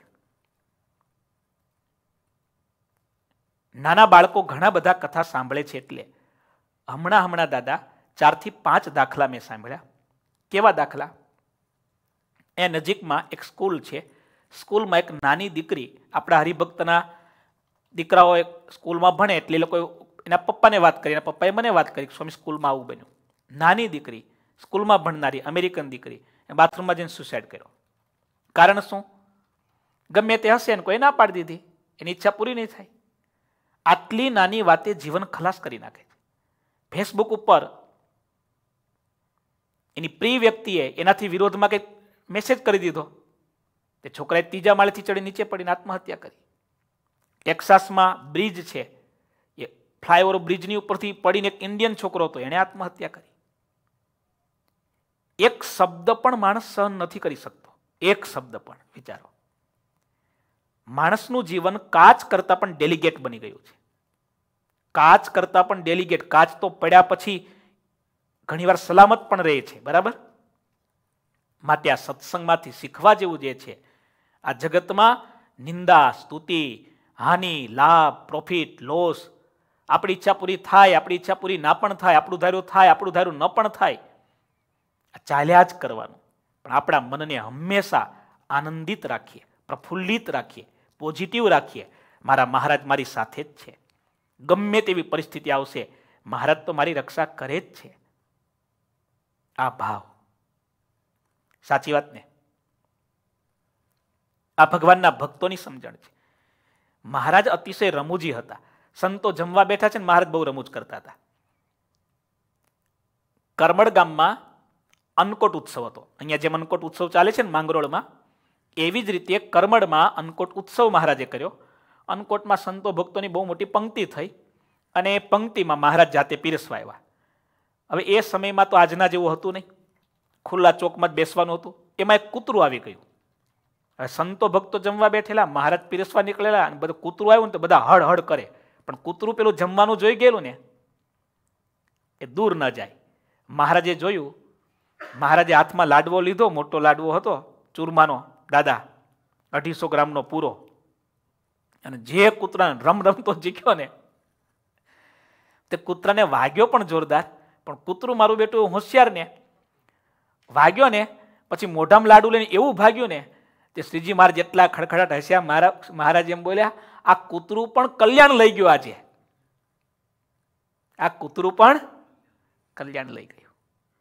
નાના બાળકો ઘણા બધા કથા સાંભળે છે, એટલે હમણાં હમણાં દાદા ચારથી પાંચ દાખલા મેં સાંભળ્યા. કેવા દાખલા? એ નજીકમાં એક સ્કૂલ છે. સ્કૂલમાં એક નાની દીકરી, આપણા હરિભક્તના દીકરાઓ એક સ્કૂલમાં ભણે, એટલે એ લોકો એના પપ્પાને વાત કરી, એના પપ્પાએ મને વાત કરી, સ્વામી સ્કૂલમાં આવું બન્યું. નાની દીકરી, સ્કૂલમાં ભણનારી અમેરિકન દીકરી, બાથરૂમમાં જઈને સુસાઇડ કર્યો. કારણ શું? ગમે તે હશે ને કોઈ ના પાડી દીધી, એની ઈચ્છા પૂરી નહીં થાય. આટલી નાની વાતે જીવન ખલાસ કરી નાખે છે. ફેસબુક ઉપર એની પ્રિય વ્યક્તિએ એનાથી વિરોધમાં કંઈક મેસેજ કરી દીધો, તે છોકરાએ ત્રીજા માળેથી ચડી નીચે પડીને આત્મહત્યા કરી. ટેક્સાસમાં બ્રિજ છે, એ ફ્લાયઓવર બ્રિજની ઉપરથી પડીને એક ઇન્ડિયન છોકરો હતો, એણે આત્મહત્યા કરી. એક શબ્દ પણ માણસ સહન નથી કરી શકતો, એક શબ્દ પણ. વિચારો, માણસનું જીવન કાચ કરતા પણ ડેલિગેટ બની ગયું છે. કાચ કરતા પણ ડેલિગેટ. કાચ તો પડ્યા પછી ઘણીવાર સલામત પણ રહે છે, બરાબર? માટે આ સત્સંગમાંથી શીખવા જેવું જે છે, આ જગતમાં નિંદા સ્તુતિ, હાનિ લાભ, પ્રોફિટ લોસ, આપણી ઈચ્છા પૂરી થાય, આપણી ઈચ્છા પૂરી ના પણ થાય, આપણું ધાર્યું થાય, આપણું ધાર્યું ન પણ થાય, આ ચાલ્યા જ કરવાનું. પણ આપણા મનને હંમેશા આનંદિત રાખીએ, પ્રફુલ્લિત રાખીએ, પોઝિટિવ રાખીએ. મારા મહારાજ મારી સાથે જ છે. ગમે તેવી પરિસ્થિતિ આવશે, મહારાજ તો મારી રક્ષા કરે જ છે. આ ભાવ. સાચી વાત ને? આ ભગવાનના ભક્તોની સમજણ છે. મહારાજ અતિશય રમૂજી હતા. સંતો જમવા બેઠા છે ને મહારાજ બહુ રમૂજ કરતા હતા. કરમડ ગામમાં અન્નકોટ ઉત્સવ હતો. અહીંયા જેમ અન્નકોટ ઉત્સવ ચાલે છે ને માંગરોળમાં, એવી જ રીતે કરમડમાં અન્નકોટ ઉત્સવ મહારાજે કર્યો. અન્નકોટમાં સંતો ભક્તોની બહુ મોટી પંક્તિ થઈ, અને એ પંક્તિમાં મહારાજ જાતે પીરસવા આવ્યા. હવે એ સમયમાં તો આજના જેવું હતું નહીં, ખુલ્લા ચોકમાં જ બેસવાનું હતું. એમાં એક કૂતરું આવી ગયું. હવે સંતો ભક્તો જમવા બેઠેલા, મહારાજ પીરસવા નીકળેલા, અને બધું કૂતરું આવ્યું ને તો બધા હળ હળ કરે. પણ કૂતરું પેલું જમવાનું જોઈ ગયેલું ને, એ દૂર ન જાય. મહારાજે જોયું, મહારાજે હાથમાં લાડવો લીધો, મોટો લાડવો હતો ચૂરમાનો, દાદા અઢીસો ગ્રામનો પૂરો, અને જે કૂતરાને રમ રમતો જીખ્યો ને, તે કૂતરાને વાગ્યો પણ જોરદાર. પણ કૂતરું મારું બેટું હોશિયાર ને, વાગ્યો ને પછી મોઢામાં લાડુ લઈને એવું ભાગ્યું ને, તે શ્રીજી મહારાજ જેટલા ખડખડાટ હસ્યા. મારા મહારાજ એમ બોલ્યા, આ કૂતરું પણ કલ્યાણ લઈ ગયું. આજે આ કૂતરું પણ કલ્યાણ લઈ ગયું.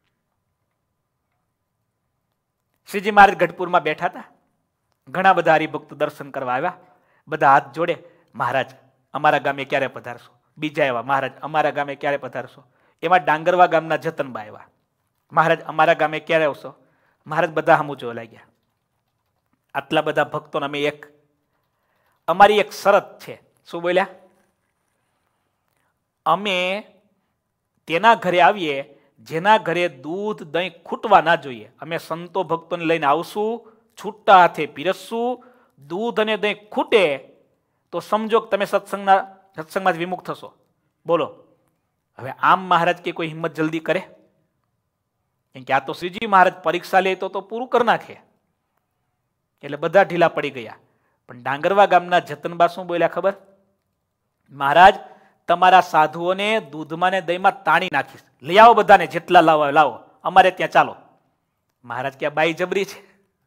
શ્રીજી મહારાજ ગઢપુરમાં બેઠા હતા. ઘણા બધા હરિભક્તો દર્શન કરવા આવ્યા. બધા હાથ જોડે, મહારાજ અમારા ગામે ક્યારે પધારશો? બીજા એવા, મહારાજ અમારા ગામે ક્યારે પધારશો? એમાં ડાંગરવા ગામના જતનબા આવ્યા. મહારાજ અમારા ગામે ક્યારે આવશો? મહારાજ બધા હમું જોવા લાગ્યા. આટલા બધા ભક્તોને અમે એક અમારી એક શરત છે. શું બોલ્યા? અમે તેના ઘરે આવીએ જેના ઘરે દૂધ દહીં ખૂટવા ના જોઈએ. અમે સંતો ભક્તોને લઈને આવશું, છૂટા હાથે પીરસશું. દૂધ અને દહીં ખૂટે તો સમજો કે તમે સત્સંગના સત્સંગમાં જ વિમુખ થશો. બોલો હવે આમ મહારાજ કે કોઈ હિંમત જલ્દી કરે? કેમ કે આ તો શ્રીજી મહારાજ પરીક્ષા લે તો તો પૂરું કરી નાખે. એટલે બધા ઢીલા પડી ગયા. પણ ડાંગરવા ગામના જતનબા શું બોલ્યા ખબર? મહારાજ તમારા સાધુઓને દૂધમાં ને દહીંમાં તાણી નાખીશ. લઈ આવો બધાને, જેટલા લાવો લાવો, અમારે ત્યાં ચાલો. મહારાજ કે બાઈ જબરી છે.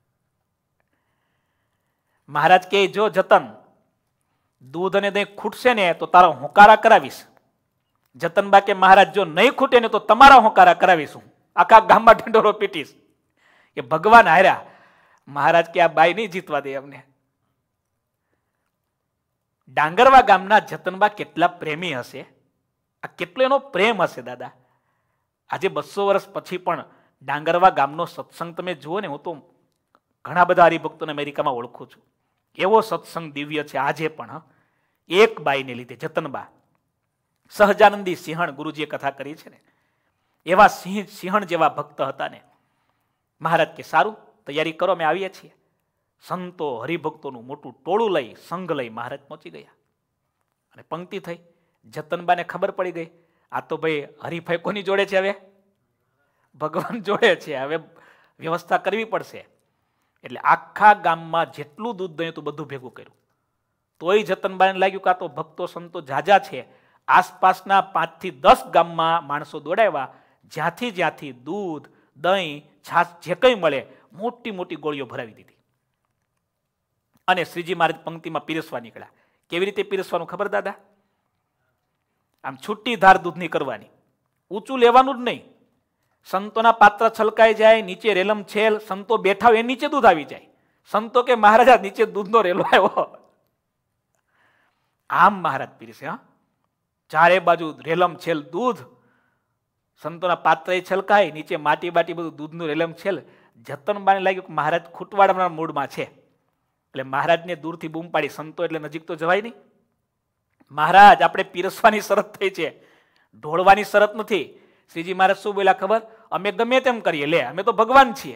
મહારાજ કે જો જતન દૂધ અને દહીં ખૂટશે ને તો તારા હોકારા કરાવીશ. જતનબા કે મહારાજ જો નહીં ખૂટે ને તો તમારા હોકારા કરાવીશું. આખા ગામમાં ઢંઢોરો પીટીશ. કે ભગવાન હાર્યા. મહારાજ કે આ બાઈ નહીં જીતવા દે અમને. ડાંગરવા ગામના જતનબા કેટલા પ્રેમી હશે! આ કેટલો એનો પ્રેમ હશે દાદા! આજે બસો વર્ષ પછી પણ ડાંગરવા ગામનો સત્સંગ તમે જુઓ ને, હું તો ઘણા બધા હરિભક્તોને અમેરિકામાં ઓળખું છું. એવો સત્સંગ દિવ્ય છે આજે પણ. એક બાઈને લીધે જતનબા, સહજાનંદી સિંહણ ગુરુજીએ કથા કરી છે ને, એવા સિંહ સિંહણ જેવા ભક્ત હતા ને. મહારાજ કે સારું તૈયારી કરો, અમે આવીએ છીએ. સંતો હરિભક્તોનું મોટું ટોળું લઈ સંઘ લઈ મહારાજ પહોંચી ગયા. અને પંક્તિ થઈ. જતનબાને ખબર પડી ગઈ આ તો ભાઈ હરીફાઈ કોની જોડે છે? હવે ભગવાન જોડે છે. હવે વ્યવસ્થા કરવી પડશે. એટલે આખા ગામમાં જેટલું દૂધ દહીં હતું બધું ભેગું કર્યું. તોય જતનબાને લાગ્યું કે આ તો ભક્તો સંતો જાજા છે. આસપાસના પાંચ થી દસ ગામમાં માણસો દોડાવ્યા. જ્યાંથી જ્યાંથી દૂધ દહીં છાશ જે કંઈ મળે મોટી મોટી ગોળીઓ ભરાવી દીધી. અને શ્રીજી મહારાજ પંક્તિમાં પીરસવા નીકળ્યા. કેવી રીતે પીરસવાનું ખબર દાદા? આમ છૂટી ધાર દૂધની કરવાની, ઊંચું લેવાનું જ નહીં. સંતોના પાત્ર છલકાઈ જાય, નીચે રેલમ છેલ, સંતો બેઠા હોય એ નીચે દૂધ આવી જાય. સંતો કે મહારાજા નીચે દૂધનો રેલો આવ્યો. આમ મહારાજ પીરસે. હા, ચારે બાજુ રેલમ છેલ દૂધ, સંતોના પાત્ર છલકાય, નીચે માટી બાટી બધું દૂધનું રેલમ છેલ. જતનબાને લાગ્યું કે મહારાજ ખૂટવાડવાના મૂડમાં છે. એટલે મહારાજને દૂરથી બૂમ પાડી. સંતો એટલે નજીક તો જવાય નહીં. મહારાજ આપણે પીરસવાની શરત થઈ છે, ઢોળવાની શરત નથી. શ્રીજી મહારાજ શું બોલ્યા ખબર? અમે ગમે તેમ કરીએ, લે અમે તો ભગવાન છીએ.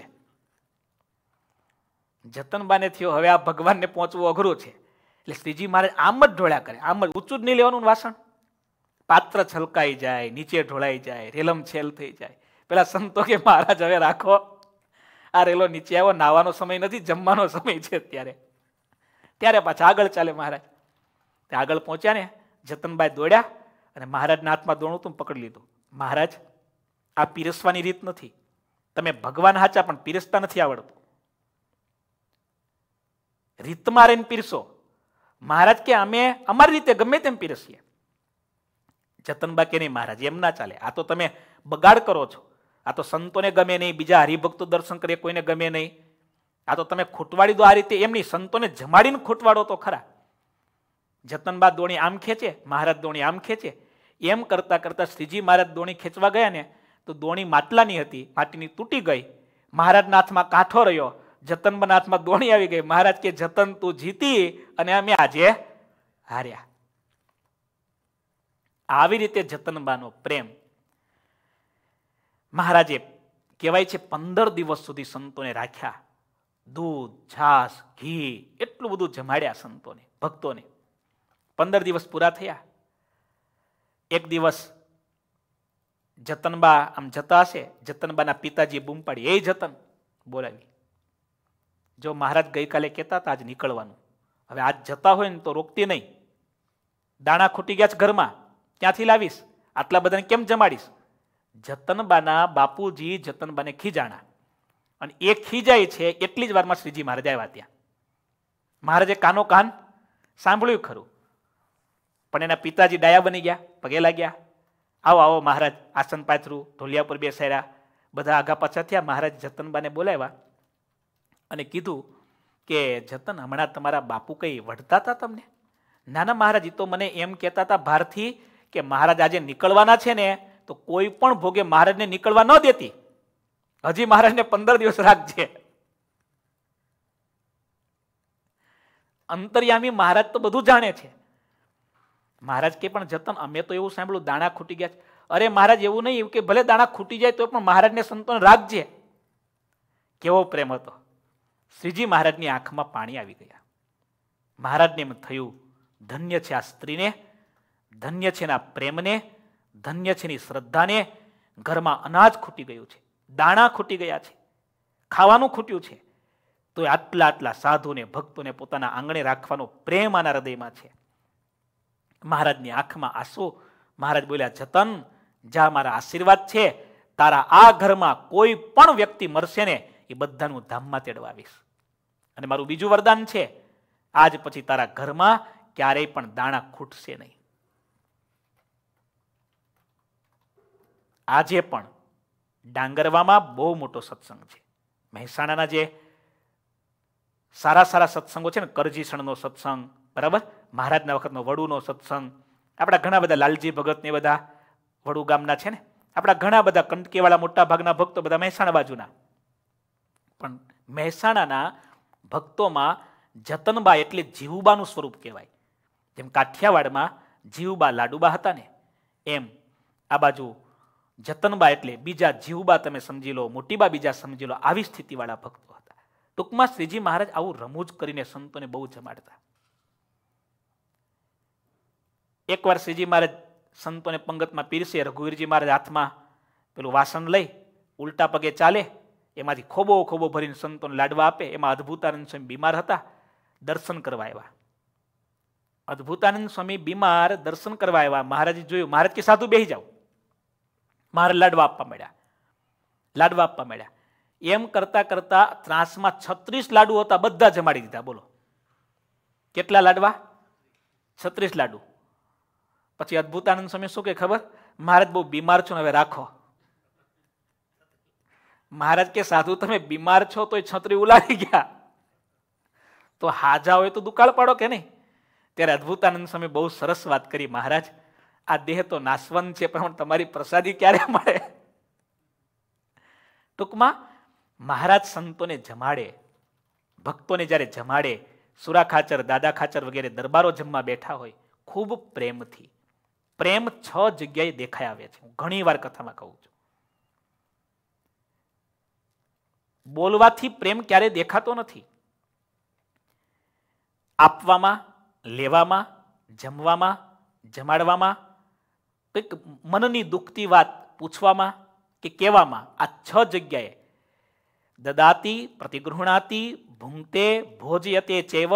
જતનબાને થયો હવે આ ભગવાનને પહોંચવું અઘરું છે. એટલે શ્રીજી મહારાજ આમ જ ઢોળ્યા કરે, આમ જ ઊંચું જ નહીં લેવાનું વાસણ. પાત્ર છલકાઈ જાય, નીચે ઢોળાઈ જાય, રેલમ છેલ થઈ જાય. પેલા સંતો કે મહારાજ હવે રાખો, આ રેલો નીચે આવ્યો, નાવાનો સમય નથી, જમવાનો સમય છે અત્યારે. ત્યારે પાછા આગળ ચાલે મહારાજ. આગળ પહોંચ્યા ને, જતનબાઈ દોડ્યા અને મહારાજના હાથમાં દોણું તું પકડી લીધું. મહારાજ આ પીરસવાની રીત નથી. તમે ભગવાન હાચા પણ પીરસતા નથી આવડતું. રીતમાં રહીને પીરસો. મહારાજ કે અમે અમારી રીતે ગમે તેમ પીરસીએ. જતનબા કે નહીં મહારાજ એમ ના ચાલે, આ તો તમે બગાડ કરો છો. આ તો સંતોને ગમે નહીં, બીજા હરિભક્તો દર્શન કરીએ કોઈને ગમે નહીં. આ તો તમે ખૂટવાડી દો આ રીતે. એમ નહીં, સંતોને જમાડીને ખૂટવાડો તો ખરા. જતનબા દોણી આમ ખેંચે, મહારાજ દોણી આમ ખેંચે. એમ કરતા કરતા શ્રીજી મહારાજ દોણી ખેંચવા ગયા ને તો દોણી માટલાની હતી, માટીની તૂટી ગઈ. મહારાજના હાથમાં કાંઠો રહ્યો, જતનબાના હાથમાં દોણી આવી ગઈ. મહારાજ કે જતન તું જીતી અને અમે આજે હાર્યા. આવી રીતે જતનબાનો પ્રેમ. મહારાજે કહેવાય છે પંદર દિવસ સુધી સંતોને રાખ્યા. દૂધ છાશ ઘી એટલું બધું જમાડ્યા સંતોને ભક્તોને. પંદર દિવસ પૂરા થયા. એક દિવસ જતનબા આમ જતા હશે, જતનબાના પિતાજી બૂમ પાડી, એ જતન બોલાવી. જો મહારાજ ગઈકાલે કહેતા હતા આજ નીકળવાનું, હવે આજ જતા હોય ને તો રોકતી નહીં. દાણા ખૂટી ગયા છે ઘરમાં, ક્યાંથી લાવીશ? આટલા બધાને કેમ જમાડીશ? જતનબાના બાપુજી જતનબાને ખીજાણા. અને એ ખીજાય છે એટલી જ વારમાં શ્રીજી મહારાજ આવ્યા ત્યાં. મહારાજે કાનો કાન સાંભળ્યું ખરું, પણ એના પિતાજી ડાયા બની ગયા, પગે લાગ્યા. આવો આવો મહારાજ, આસન પાથરું, ઢોલિયા પર બેસાડ્યા. બધા આગા પાછા થયા. મહારાજ જતનબાને બોલાવ્યા અને કીધું કે જતન હમણાં તમારા બાપુ કઈ વઢતા હતા તમને? ના ના મહારાજ, એ તો મને એમ કહેતા હતા બહારથી કે મહારાજ આજે નીકળવાના છે ને તો કોઈ પણ ભોગે મહારાજને નીકળવા ન દેતી. હજી મહારાજને પંદર દિવસ રાખજે. અંતર્યામી મહારાજ તો બધું જાણે છે. મહારાજ કે પણ જતન અમે તો એવું સાંભળ્યું દાણા ખૂટી ગયા છે. અરે મહારાજ એવું નહીં કે ભલે દાણા ખૂટી જાય તો પણ મહારાજને સંતોને રાખજે. કેવો પ્રેમ હતો. શ્રીજી મહારાજની આંખમાં પાણી આવી ગયા. મહારાજને એમ થયું ધન્ય છે આ સ્ત્રીને, ધન્ય છે એના પ્રેમને, ધન્ય છે એની શ્રદ્ધાને. ઘરમાં અનાજ ખૂટી ગયું છે, દાણા ખૂટી ગયા છે, ખાવાનું ખૂટ્યું છે, તો આટલા આટલા સાધુને ભક્તોને પોતાના આંગણે રાખવાનો પ્રેમ આના હૃદયમાં છે. મહારાજની આંખમાં આંસુ. મહારાજ બોલ્યા જતન જા, મારા આશીર્વાદ છે, તારા આ ઘરમાં કોઈ પણ વ્યક્તિ મરશે ને એ બધાનું ધામમાં તેડવાવીશ. અને મારું બીજું વરદાન છે, આજ પછી તારા ઘરમાં ક્યારેય પણ દાણા ખૂટશે નહીં. આજે પણ ડાંગરવામાં બહુ મોટો સત્સંગ છે. મહેસાણાના જે સારા સારા સત્સંગો છે ને, કરજીસણનો સત્સંગ, બરાબર, મહારાજના વખતનો વડુનો સત્સંગ, આપણા ઘણા બધા લાલજી ભગત ને બધા વડુ ગામના છે ને, આપણા ઘણા બધા કંટકીવાળા મોટા ભાગના ભક્તો બધા મહેસાણા બાજુના. પણ મહેસાણાના ભક્તોમાં જતનબા એટલે જીવુબાનું સ્વરૂપ કહેવાય. જેમ કાઠિયાવાડમાં જીવુબા લાડુબા હતા ને, એમ આ બાજુ જતનબા એટલે બીજા જીવુબા તમે સમજી લો, મોટીબા બીજા સમજી લો, આવી સ્થિતિવાળા ભક્તો હતા. ટૂંકમાં શ્રીજી મહારાજ આવું રમૂજ કરીને સંતોને બહુ જમાડતા. એકવાર શ્રીજી મહારાજ સંતોને પંગતમાં પીરસે, રઘુવીરજી મહારાજ હાથમાં પેલું વાસણ લઈ ઉલટા પગે ચાલે, એમાંથી ખોબો ખોબો ભરીને સંતોને લાડવા આપે. એમાં અદ્ભુતાનંદ સ્વામી બીમાર હતા, દર્શન કરવા આવ્યા. અદ્ભુતાનંદ સ્વામી બીમાર દર્શન કરવા આવ્યા. મહારાજે જોયું, મહારાજ કે સાધુ બેસી જાઓ. મહારાજ લાડવા આપવા મળ્યા, લાડવા આપવા મળ્યા. એમ કરતા કરતા ત્રાસમાં છત્રીસ લાડુ હતા, બધા જમાડી દીધા. બોલો કેટલા લાડવા? છત્રીસ લાડુ. પછી અદ્ભુતાનંદ સ્વામી શું કે ખબર? મહારાજ બહુ બીમાર છો ને, હવે રાખો. મહારાજ કે સાધુ તમે બીમાર છો તો છત્રી ઉલાડી ગયા, તો હાજા હોય તો દુકાળ પાડો કે નહીં? ત્યારે અદ્ભુતાનંદ સ્વામી બહુ સરસ વાત કરી, મહારાજ આ દેહ તો નાશવંત છે, પણ તમારી પ્રસાદી ક્યારે મળે? ટૂંકમાં મહારાજ સંતોને જમાડે, ભક્તોને જ્યારે જમાડે, સુરા ખાચર, દાદા ખાચર વગેરે દરબારો જમવા બેઠા હોય, ખૂબ પ્રેમથી. પ્રેમ છ જગ્યાએ દેખાઈ આવે છે. હું ઘણી વાર કથામાં કહું છું, બોલવાથી પ્રેમ ક્યારે દેખાતો નથી. આપવામાં, લેવામાં, જમવામાં, જમાડવામાં, કંઈક મનની દુખતી વાત પૂછવામાં કે કહેવામાં, આ છ જગ્યાએ દદાતી, પ્રતિગૃહણાતી, ભુંક્તે, ભોજયતે ચૈવ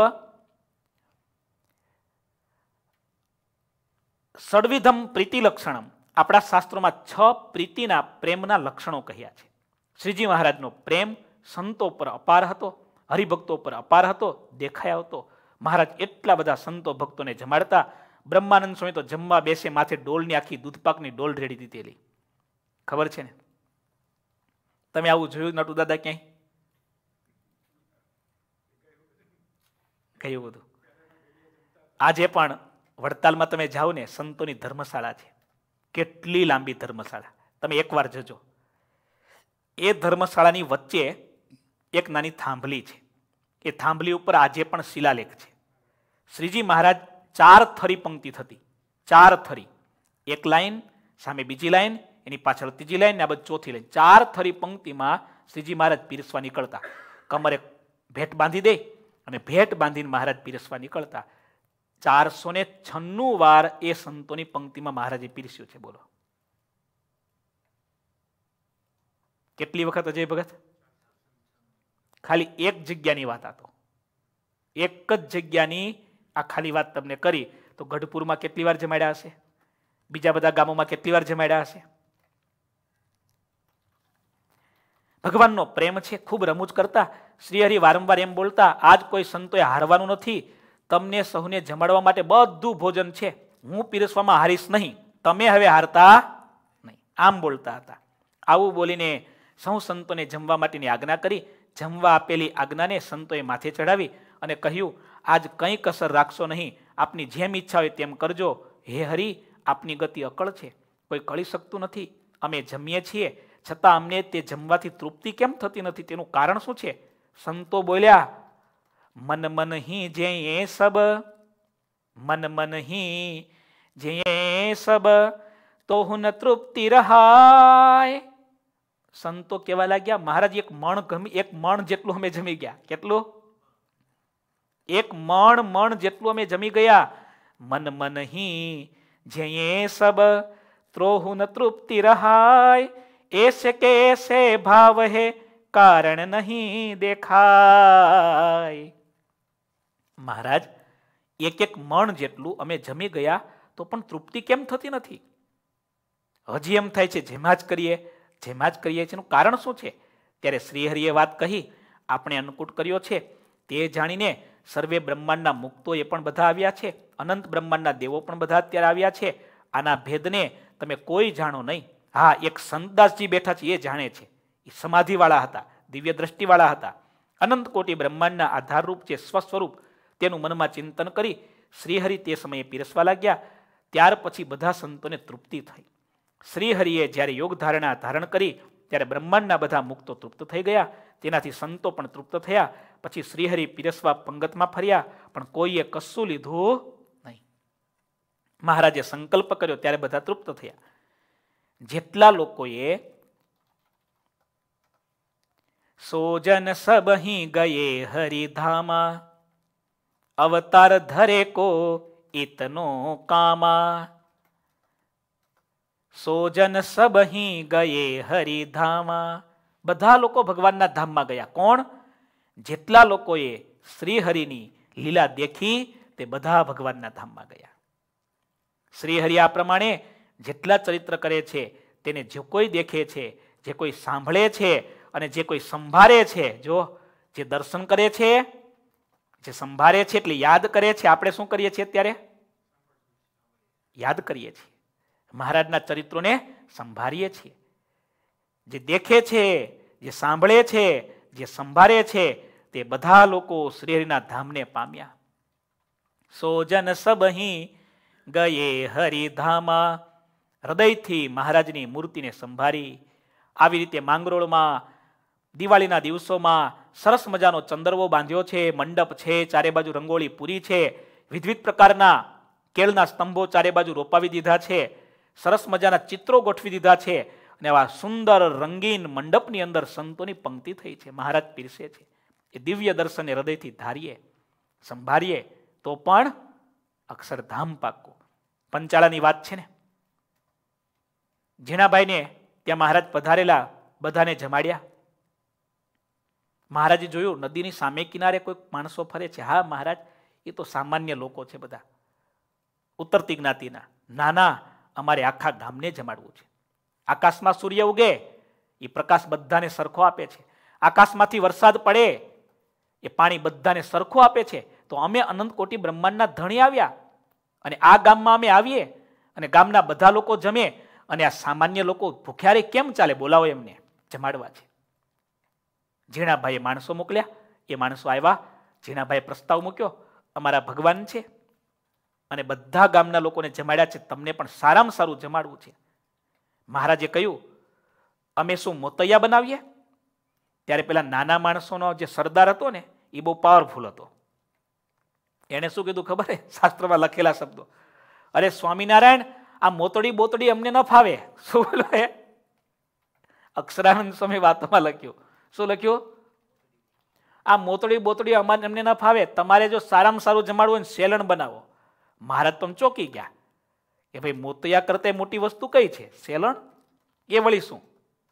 ષડવિધમ પ્રીતિ લક્ષણમ. આપણા શાસ્ત્રોમાં છ પ્રીતિના, પ્રેમના લક્ષણો કહ્યા છે. શ્રીજી મહારાજનો પ્રેમ સંતો પર અપાર હતો, હરિભક્તો પર અપાર હતો, દેખાઈ આવતો. મહારાજ એટલા બધા સંતો ભક્તોને જમાડતા. બ્રહ્માનંદ સ્વામી તો જમવા બેસે માથે ડોલની આખી દૂધપાકની ડોલ રેડી દીધેલી, ખબર છે ને? તમે આવું જોયું નટુ દાદા ક્યાંય? કયું બધું? આજે પણ વડતાલમાં તમે જાઓ ને, સંતોની ધર્મશાળા છે. કેટલી લાંબી ધર્મશાળા, તમે એકવાર જજો. એ ધર્મશાળાની વચ્ચે એક નાની થાંભલી છે. એ થાંભલી ઉપર આજે પણ શિલાલેખ છે. શ્રીજી મહારાજ ચાર થરી પંક્તિ થતી, ચાર થરી, એક લાઈન સામે બીજી લાઈન, એની પાછળ ત્રીજી લાઈન ને આ બાજુ ચોથી લાઈન. ચાર થરી પંક્તિમાં શ્રીજી મહારાજ પીરસવા નીકળતા. કમરે ભેટ બાંધી દે અને ભેટ બાંધીને મહારાજ પીરસવા નીકળતા. ચારસો ને છન્નું વાર એ સંતોની પંક્તિમાં મહારાજે પીરસ્યું છે. બોલો કેટલી વખત અજય ભગત? ખાલી એક જગ્યાની વાત આ તો, એક જ જગ્યાની આ ખાલી વાત તમને કરી તો ગઢપુરમાં કેટલી વાર જમાડ્યા હશે? બીજા બધા ગામોમાં કેટલી વાર જમાડ્યા હશે? ભગવાનનો પ્રેમ છે, ખૂબ રમૂજ કરતા. શ્રીહરિ વારંવાર એમ બોલતા, આજ કોઈ સંતોએ હારવાનું નથી, તમને સૌને જમાડવા માટે બધું ભોજન છે, હું પીરસવામાં હારીશ નહીં, તમે હવે હારતા નહીં, આમ બોલતા હતા. આવું બોલીને સૌ સંતોને જમવા માટેની આજ્ઞા કરી. જમવા આપેલી આજ્ઞાને સંતોએ માથે ચડાવી અને કહ્યું, આજ કંઈ કસર રાખશો નહીં, આપની જેમ ઈચ્છા હોય તેમ કરજો. હે હરિ, આપની ગતિ અકળ છે, કોઈ કળી શકતું નથી. અમે જમીએ છીએ છતાં અમને તે જમવાથી તૃપ્તિ કેમ થતી નથી? તેનું કારણ શું છે? સંતો બોલ્યા, મન મન હી જે સબ, મન મન હી જે સબ તો હું તૃપ્તિ રહાય. સંતો કેવા લાગ્યા, મહારાજ એક મણ ગમી, એક મણ જેટલું અમે જમી ગયા. કેટલું? એક મણ મણ જેટલું અમે જમી ગયા. મન મન હી જે સબ ત્રોહુ ન તૃપ્તિ રહાય. એસે કેસે ભાવ હે કારણ નહીં દેખાય. મહારાજ એક એક મણ જેટલું અમે જમી ગયા તો પણ તૃપ્તિ કેમ થતી નથી? હજી એમ થાય છે જેમાં જ કરીએ જેમાં જ કરીએ છીએ. એનું કારણ શું છે? ત્યારે શ્રીહરિએ વાત કહી, આપણે અન્નકૂટ કર્યો છે તે જાણીને સર્વે બ્રહ્માંડના મુક્તો એ પણ બધા આવ્યા છે, અનંત બ્રહ્માંડના દેવો પણ બધા અત્યારે આવ્યા છે. આના ભેદને તમે કોઈ જાણો નહીં. હા, એક સંતદાસજી બેઠા છે એ જાણે છે. એ સમાધિવાળા હતા, દિવ્ય દ્રષ્ટિવાળા હતા. અનંત કોટી બ્રહ્માંડના આધારરૂપ છે સ્વસ્વરૂપ, તેનું મનમાં ચિંતન કરી શ્રીહરિ તે સમયે પીરસવા લાગ્યા. ત્યાર પછી બધા સંતોને તૃપ્તિ થઈ. શ્રીહરિએ જ્યારે યોગ ધારણા ધારણ કરી ત્યારે બ્રહ્માંડના બધા મુક્તો તૃપ્ત થઈ ગયા. તેનાથી સંતો પણ તૃપ્ત થયા. પછી શ્રીહરિ પીરસવા પંગતમાં ફર્યા, પણ કોઈએ કશું લીધું નહીં. મહારાજે સંકલ્પ કર્યો ત્યારે બધા તૃપ્ત થયા. જેટલા લોકોએ સોજન સબહી ગયે હરિધામા, અવતાર ધરે કો ઇતનો કામા. સોજન સબહી ગયે હરિધામા, બધા લોકો ભગવાનના ધામમાં ગયા. કોણ? જેટલા લોકોએ શ્રીહરિની લીલા દેખી તે બધા ભગવાનના ધામમાં ગયા. શ્રીહરિ આ પ્રમાણે જેટલા ચરિત્ર કરે છે તેને જે કોઈ દેખે છે, જે કોઈ સાંભળે છે અને જે કોઈ સંભાળે છે, જો જે દર્શન કરે છે, જે સંભાળે છે એટલે યાદ કરે છે. આપણે શું કરીએ છીએ અત્યારે? યાદ કરીએ છીએ. મહારાજના ચરિત્રોને સંભાળીએ છીએ. જે દેખે છે, જે સાંભળે છે, જે સંભાળે છે તે બધા લોકો શ્રીહરિના ધામને પામ્યા. સોજન સબહી ગયે હરિધામા, હૃદયથી મહારાજની મૂર્તિને સંભાળી. આવી રીતે માંગરોળમાં દિવાળીના દિવસોમાં સરસ મજાનો ચંદરવો બાંધ્યો છે, મંડપ છે, ચારે બાજુ રંગોળી પૂરી છે, વિવિધ પ્રકારના કેળના સ્તંભો ચારે બાજુ રોપાવી દીધા છે, સરસ મજાના ચિત્રો ગોઠવી દીધા છે અને આવા સુંદર રંગીન મંડપની અંદર સંતોની પંક્તિ થઈ છે. મહારાજ પીરસે છે. એ દિવ્ય દર્શને હૃદયથી ધારીએ, સંભાળીએ તો પણ અક્ષરધામ પાક્કું. પંચાળાની વાત છે ને, ઝીણાભાઈને ત્યાં મહારાજ પધારેલા, બધાને જમાડ્યા. મહારાજે જોયું નદીની સામે કિનારે કોઈ માણસો ફરે છે. હા મહારાજ, એ તો સામાન્ય લોકો છે, બધા ઉતરતી જ્ઞાતિના. નાના, અમારે આખા ગામને જમાડવું છે. આકાશમાં સૂર્ય ઉગે એ પ્રકાશ બધાને સરખો આપે છે. આકાશમાંથી વરસાદ પડે એ પાણી બધાને સરખું આપે છે. તો અમે અનંત કોટી બ્રહ્માંડના ધણી આવ્યા અને આ ગામમાં અમે આવીએ અને ગામના બધા લોકો જમે અને આ સામાન્ય લોકો ભૂખ્યા રહે કેમ ચાલે? બોલાવો એમને, જમાડવા છે. ઝીણાભાઈએ માણસો મોકલ્યા. એ માણસો આવ્યા. ઝીણાભાઈએ પ્રસ્તાવ મૂક્યો, અમારા ભગવાન છે અને બધા ગામના લોકોને જમાડ્યા છે, તમને પણ સારામાં સારું જમાડવું છે. મહારાજે કહ્યું, અમે શું મોતૈયા બનાવીએ? ત્યારે પેલા નાના માણસોનો જે સરદાર હતો ને એ બહુ પાવરફુલ હતો. એને શું કીધું ખબર છે? શાસ્ત્રમાં લખેલા શબ્દો, અરે સ્વામિનારાયણ, આ મોતડી બોતડી અમને ન ફાવે. શું બોલો? એ અક્ષરાનંદ સ્વામી વાતોમાં લખ્યું. શું લખ્યું? આ મોતડી બોતડી અમારે અમને ન ફાવે, તમારે જો સારામાં સારું જમાડવું હોય ને સેલણ બનાવો. મહારાજ પણ ચોકી ગયા કે ભાઈ મોતૈયા કરતા મોટી વસ્તુ કઈ છે? સેલણ. એ વળી શું?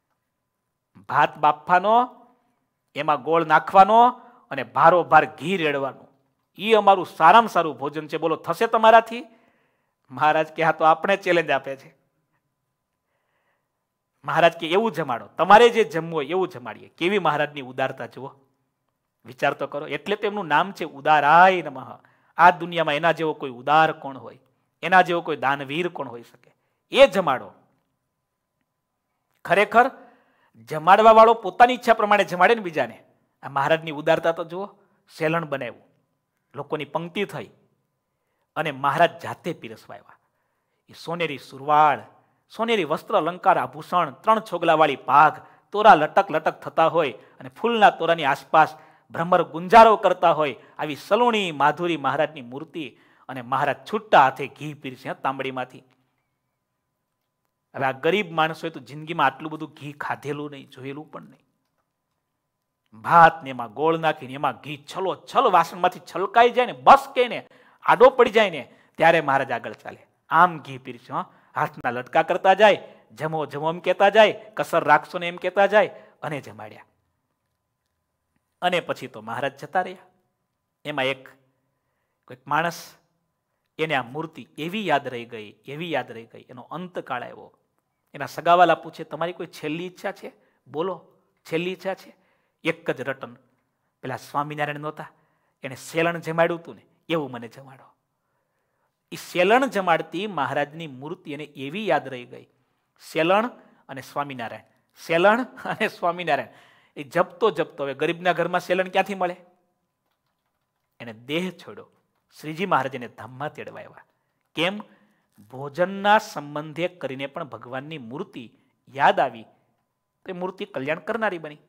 ભાત બાફવાનો, એમાં ગોળ નાખવાનો અને ભારો ભાર ઘી રેડવાનું, એ અમારું સારામાં સારું ભોજન છે. બોલો થશે તમારાથી? મહારાજ કે હા, તો આપણે ચેલેન્જ આપે છે. મહારાજ કે એવું જમાડો, તમારે જે જમવું હોય એવું જમાડીએ. કેવી મહારાજની ઉદારતા જુઓ, વિચાર તો કરો. એટલે તો એમનું નામ છે ઉદારાય નમઃ. આ દુનિયામાં એના જેવો કોઈ ઉદાર કોણ હોય? એના જેવો કોઈ દાનવીર કોણ હોઈ શકે? એ જમાડો. ખરેખર જમાડવા વાળો પોતાની ઈચ્છા પ્રમાણે જમાડે ને બીજાને. આ મહારાજની ઉદારતા તો જુઓ. સેલણ બનાવ્યું, લોકોની પંક્તિ થઈ અને મહારાજ જાતે પીરસવા આવ્યા. એ સોનેરી સુરવાળ, સોનેરી વસ્ત્ર, અલંકાર, આભૂષણ, ત્રણ છોગલાવાળી પાઘ, તોરા લટક લટક થતા હોય અને ફૂલના તોરાની આસપાસ ભ્રમર ગુંજારો કરતા હોય આવી સલોણી માધુરી મહારાજની મૂર્તિ, અને મહારાજ છૂટા હાથે ઘી પીરસે તાંબડીમાંથી. હવે આ ગરીબ માણસોએ તો જિંદગીમાં આટલું બધું ઘી ખાધેલું નહીં, જોયેલું પણ નહીં. ભાત ને એમાં ગોળ નાખીને એમાં ઘી છલો છલ વાસણમાંથી છલકાઈ જાય ને, બસ કે ને આડો પડી જાય ને ત્યારે મહારાજ આગળ ચાલે. આમ ઘી પીરસે, હાથના લટકા કરતા જાય, જમો જમો એમ કહેતા જાય, કસર રાખશો ને એમ કહેતા જાય, અને જમાડ્યા. અને પછી તો મહારાજ જતા રહ્યા. એમાં એક કોઈક માણસ, એને આ મૂર્તિ એવી યાદ રહી ગઈ, એવી યાદ રહી ગઈ, એનો અંતકાળ આવ્યો. એના સગાવાલા પૂછે, તમારી કોઈ છેલ્લી ઈચ્છા છે? બોલો, છેલ્લી ઈચ્છા છે? એક જ રટન. પેલા સ્વામિનારાયણ નહોતા, એને સેલણ જમાડ્યું હતું ને, એવું મને જમાડો. એ સેલણ જમાડતી મહારાજની મૂર્તિ એને એવી યાદ રહી ગઈ. સેલણ અને સ્વામિનારાયણ, સેલણ અને સ્વામિનારાયણ એ જપતો જપતો, હવે ગરીબના ઘરમાં સેલણ ક્યાંથી મળે? એને દેહ છોડ્યો. શ્રીજી મહારાજ એને ધામમાં તેડવા આવ્યા. કેમ? ભોજનના સંબંધે કરીને પણ ભગવાનની મૂર્તિ યાદ આવી, તો એ મૂર્તિ કલ્યાણ કરનારી બની.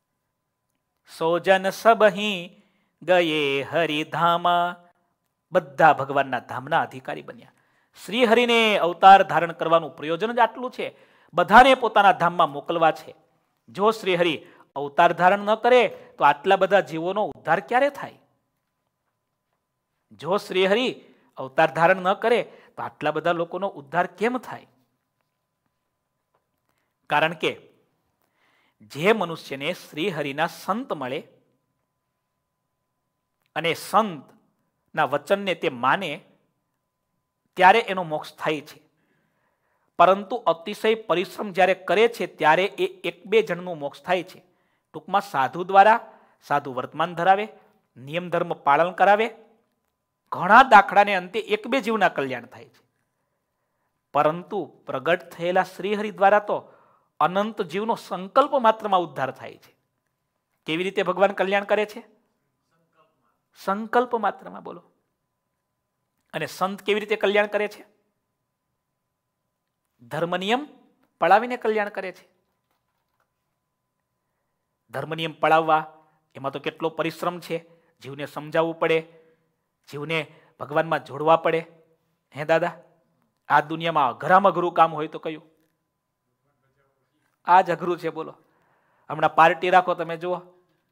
સોજન સબહી ગયે હરિધામા, બધા ભગવાનના ધામના અધિકારી બન્યા. શ્રી હરિને અવતાર ધારણ કરવાનું પ્રયોજન જ આટલું છે, બધાને પોતાના ધામમાં મોકલવા છે. જો શ્રી હરિ અવતાર ધારણ ન કરે તો આટલા બધા જીવોનો ઉદ્ધાર ક્યારે થાય? જો શ્રી હરિ અવતાર ધારણ ન કરે તો આટલા બધા લોકોનો ઉદ્ધાર કેમ થાય? કારણ કે જે મનુષ્યને શ્રી હરિના સંત મળે અને સંત ના વચનને તે માને ત્યારે એનો મોક્ષ થાય છે. પરંતુ અતિશય પરિશ્રમ જ્યારે કરે છે ત્યારે એ એક બે જણનું મોક્ષ થાય છે. ટૂંકમાં સાધુ દ્વારા, સાધુ વર્તમાન ધરાવે, નિયમ ધર્મ પાલન કરાવે, ઘણા દાખલાને અંતે એક બે જીવના કલ્યાણ થાય છે. પરંતુ પ્રગટ થયેલા શ્રીહરિ દ્વારા તો અનંત જીવનો સંકલ્પ માત્રમાં ઉદ્ધાર થાય છે. કેવી રીતે ભગવાન કલ્યાણ કરે છે? સંકલ્પ માત્રમાં. બોલો. અને સંત કેવી રીતે કલ્યાણ કરે છે? ધર્મ નિયમ પળાવીને કલ્યાણ કરે છે. ધર્મ નિયમ પળાવવા એમાં તો કેટલો પરિશ્રમ છે. જીવને સમજાવવું પડે, જીવને ભગવાનમાં જોડવા પડે. હે દાદા, આ દુનિયામાં અઘરામાં અઘરું કામ હોય તો કયું? આ જ અઘરું છે. બોલો. હમણાં પાર્ટી રાખો, તમે જુઓ.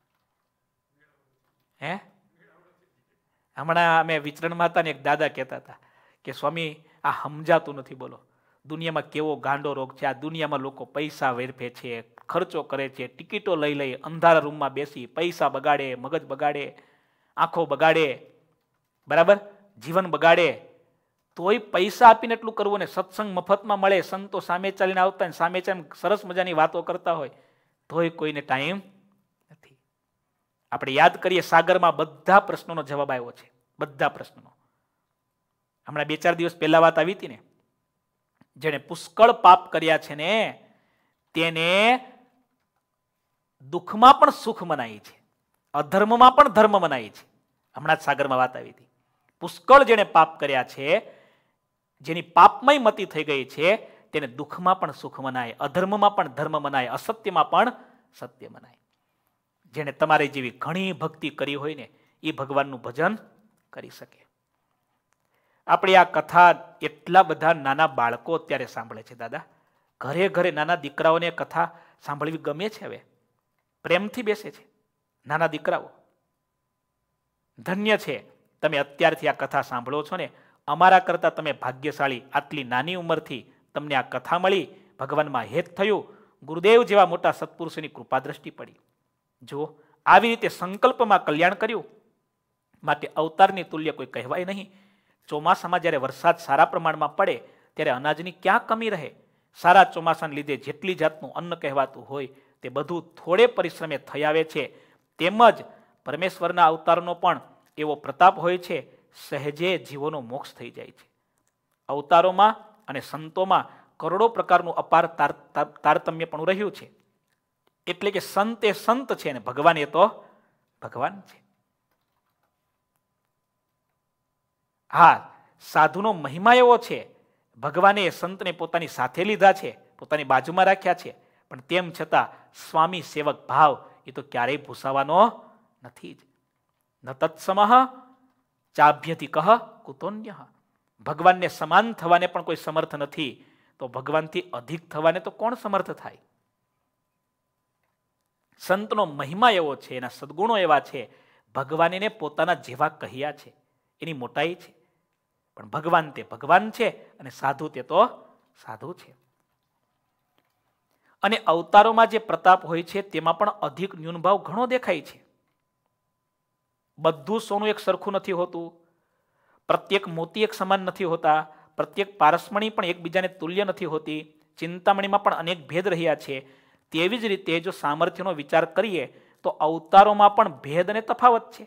હે હમણાં અમે વિચરણમાં હતા ને એક દાદા કહેતા હતા કે સ્વામી આ સમજાતું નથી. બોલો, દુનિયામાં કેવો ગાંડો રોગ છે. આ દુનિયામાં લોકો પૈસા વેરફે છે, ખર્ચો કરે છે, ટિકિટો લઈ લઈ અંધારા રૂમમાં બેસી પૈસા બગાડે, મગજ બગાડે, આંખો બગાડે, બરાબર, જીવન બગાડે. તોય પૈસા આપીને એટલું કરવું ને સત્સંગ મફતમાં મળે, સંતો સામે ચાલીને આવતા સામે ચાલીને સરસ મજાની વાતો કરતા હોય તોય કોઈને ટાઈમ નથી. આપણે યાદ કરીએ, સાગરમાં બધા પ્રશ્નોનો જવાબ આવ્યો છે. બધા પ્રશ્નોનો. હમણાં બે ચાર દિવસ પહેલા વાત આવી હતી ને, જેને પુષ્કળ પાપ કર્યા છે ને તેને દુઃખમાં પણ સુખ મનાય છે, અધર્મમાં પણ ધર્મ મનાય છે. હમણાં જ સાગરમાં વાત આવી હતી. પુષ્કળ જેને પાપ કર્યા છે, જેની પાપમય મતિ થઈ ગઈ છે, તેને દુઃખમાં પણ સુખ મનાય, અધર્મમાં પણ ધર્મ મનાય, અસત્યમાં પણ સત્ય મનાય. જેને તમારી જેવી ઘણી ભક્તિ કરી હોય ને એ ભગવાનનું ભજન કરી શકે. આપણે આ કથા એટલા બધા નાના બાળકો અત્યારે સાંભળે છે દાદા. ઘરે ઘરે નાના દીકરાઓને કથા સાંભળવી ગમે છે. હવે પ્રેમથી બેસે છે નાના દીકરાઓ. ધન્ય છે તમે અત્યારથી આ કથા સાંભળો છો ને. અમારા કરતા તમે ભાગ્યશાળી. આટલી નાની ઉંમરથી તમને આ કથા મળી, ભગવાનમાં હેત થયું, ગુરુદેવ જેવા મોટા સત્પુરુષોની કૃપા દ્રષ્ટિ પડી. જો આવી રીતે સંકલ્પમાં કલ્યાણ કર્યું, માટે અવતારની તુલ્ય કોઈ કહેવાય નહીં. ચોમાસામાં જ્યારે વરસાદ સારા પ્રમાણમાં પડે ત્યારે અનાજની ક્યાં કમી રહે? સારા ચોમાસાને લીધે જેટલી જાતનું અન્ન કહેવાતું હોય તે બધું થોડે પરિશ્રમે થઈ આવે છે. તેમજ પરમેશ્વરના અવતારનો પણ એવો પ્રતાપ હોય છે, સહેજે જીવોનો મોક્ષ થઈ જાય છે. અવતારોમાં અને સંતોમાં કરોડો પ્રકારનું અપાર તારતમ્ય પણ રહ્યું છે. એટલે કે સંત એ સંત છે અને ભગવાન એ તો ભગવાન છે. હા, સાધુનો મહિમા એવો છે, ભગવાને સંતને પોતાની સાથે લીધા છે, પોતાની બાજુમાં રાખ્યા છે, પણ તેમ છતાં સ્વામી સેવક ભાવ એ તો ક્યારેય ભૂસાવાનો નથી જ. ન તત્સમઃ ચાભ્યથી કહ કુતોન્ય. ભગવાનને સમાન થવાને પણ કોઈ સમર્થ નથી, તો ભગવાનથી અધિક થવાને તો કોણ સમર્થ થાય? સંતનો મહિમા એવો છે, એના સદગુણો એવા છે, ભગવાન એને પોતાના જેવા કહ્યા છે, એની મોટાઈ છે. પણ ભગવાન તે ભગવાન છે અને સાધુ તે તો સાધુ છે. અને અવતારોમાં જે પ્રતાપ હોય છે તેમાં પણ અધિક ન્યૂનભાવ ઘણો દેખાય છે. બધું સોનું એક સરખું નથી હોતું, પ્રત્યેક મોતી એક સમાન નથી હોતા, પ્રત્યેક પારસમણી પણ એકબીજાને તુલ્ય નથી હોતી, ચિંતામણીમાં પણ અનેક ભેદ રહ્યા છે. તેવી જ રીતે જો સામર્થ્યનો વિચાર કરીએ તો અવતારોમાં પણ ભેદ અને તફાવત છે.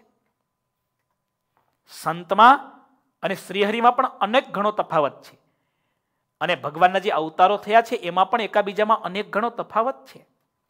સંતમાં અને શ્રીહરિમાં પણ અનેક ઘણો તફાવત છે, અને ભગવાનના જે અવતારો થયા છે એમાં પણ એકાબીજામાં અનેક ઘણો તફાવત છે.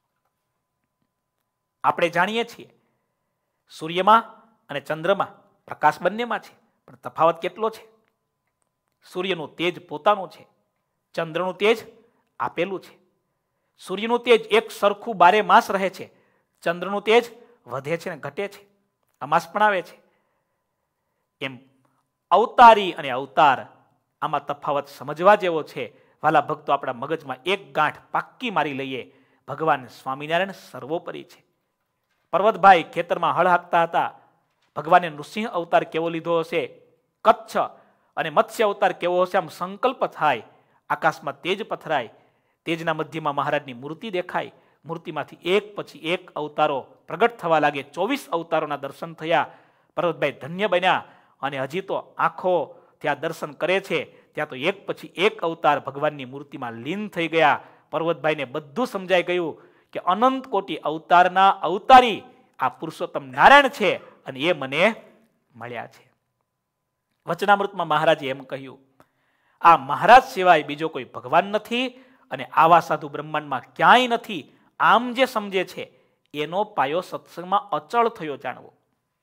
આપણે જાણીએ છીએ સૂર્યમાં અને ચંદ્રમાં પ્રકાશ બંનેમાં છે, પણ તફાવત કેટલો છે? સૂર્યનું તેજ પોતાનું છે, ચંદ્રનું તેજ આપેલું છે. સૂર્યનું તેજ એક સરખું બારે માસ રહે છે, ચંદ્રનું તેજ વધે છે ને ઘટે છે, અમાસ પણ આવે છે. એમ અવતારી અને અવતાર આમાં તફાવત સમજવા જેવો છે. વાલા ભક્તો, આપણા મગજમાં એક ગાંઠ પાક્કી મારી લઈએ, ભગવાન સ્વામિનારાયણ સર્વોપરી છે. પર્વતભાઈ ખેતરમાં હળ હાંકતા હતા, ભગવાને નૃસિંહ અવતાર કેવો લીધો હશે, કચ્છ અને મત્સ્ય અવતાર કેવો હશે, આમ સંકલ્પ થાય. આકાશમાં તેજ પથરાય, તેજના મધ્યમાં મહારાજની મૂર્તિ દેખાય, મૂર્તિમાંથી એક પછી એક અવતારો પ્રગટ થવા લાગે. ચોવીસ અવતારોના દર્શન થયા. પર્વતભાઈ ધન્ય બન્યા, અને હજી તો આંખો ત્યાં દર્શન કરે છે ત્યાં તો એક પછી એક અવતાર ભગવાનની મૂર્તિમાં લીન થઈ ગયા. પર્વતભાઈને બધું સમજાઈ ગયું કે અનંત કોટી અવતારના અવતારી આ પુરુષોત્તમ નારાયણ છે, અને એ મને મળ્યા છે. વચનામૃતમાં મહારાજે એમ કહ્યું, આ મહારાજ સિવાય બીજો કોઈ ભગવાન નથી, અને આવા સાધુ બ્રહ્માંડમાં ક્યાંય નથી. આમ જે સમજે છે એનો પાયો સત્સંગમાં અચળ થયો જાણવો.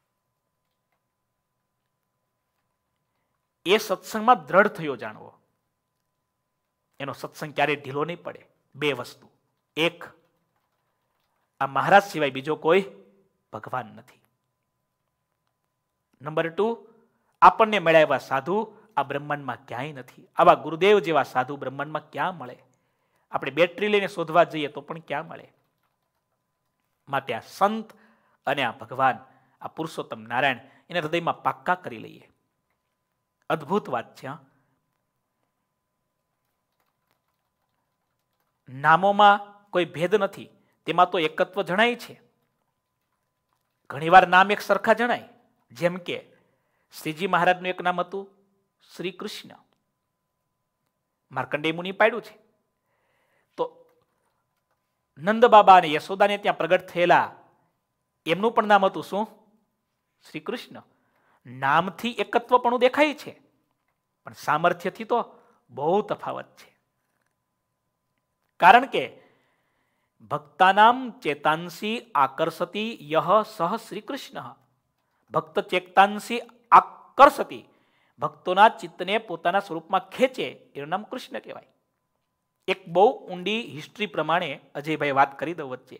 એ સત્સંગમાં દ્રઢ થયો જાણવો. એનો સત્સંગ ક્યારેય ઢીલો નહીં પડે. બે વસ્તુ, એક, આ મહારાજ સિવાય બીજો કોઈ ભગવાન નથી. નંબર ટુ, આપણને મળ્યા એવા સાધુ આ બ્રહ્માંડમાં ક્યાંય નથી. આવા ગુરુદેવ જેવા સાધુ બ્રહ્માંડમાં ક્યાં મળે? આપણે બેટરી લઈને શોધવા જઈએ તો પણ ક્યાં મળે? માટે આ સંત અને આ ભગવાન, આ પુરુષોત્તમ નારાયણ, એને હૃદયમાં પાક્કા કરી લઈએ. અદ્ભુત વાત છે. નામોમાં કોઈ ભેદ નથી, તેમાં તો એકત્વ જણાય છે. ઘણીવાર નામ એક સરખા જણાય. જેમ કે શ્રીજી મહારાજનું એક નામ હતું શ્રી કૃષ્ણ, માર્કંડેય મુનિ પાડ્યું છે. તો નંદ બાબા અને યશોદાને ત્યાં પ્રગટ થયેલા એમનું પણ નામ હતું શું? શ્રી કૃષ્ણ. નામથી એકત્વ પણ દેખાય છે, પણ સામર્થ્યથી તો બહુ તફાવત છે. કારણ કે ભક્તાનામ ચેતાંસી આકર્ષતી યહ સહ શ્રી કૃષ્ણ. ભક્ત ચેતાંસી આકર્ષતી, ભક્તોના ચિત્તને પોતાના સ્વરૂપમાં ખેંચે, એનું નામ કૃષ્ણ કહેવાય. એક બહુ ઊંડી હિસ્ટ્રી પ્રમાણે અજયભાઈ વાત કરી દઉં વચ્ચે.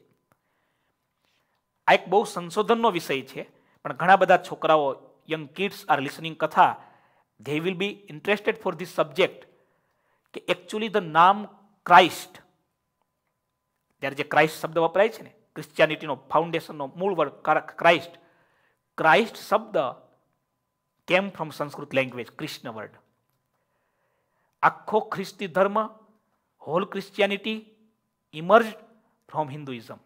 આ એક બહુ સંશોધનનો વિષય છે, પણ ઘણા બધા છોકરાઓ, young kids are listening katha, they will be interested for this subject, કે એકચ્યુઅલી ધ નામ ક્રાઇસ્ટ, ત્યારે જે ક્રાઇસ્ટ શબ્દ વપરાય છે ને, ક્રિશ્ચિયાનિટીનો ફાઉન્ડેશનનો મૂળ વર્ડ ક્રાઇસ્ટ, ક્રાઇસ્ટ શબ્દ came from Sanskrit language, Krishna word. આખો ખ્રિસ્તી ધર્મ, whole Christianity emerge from Hinduism.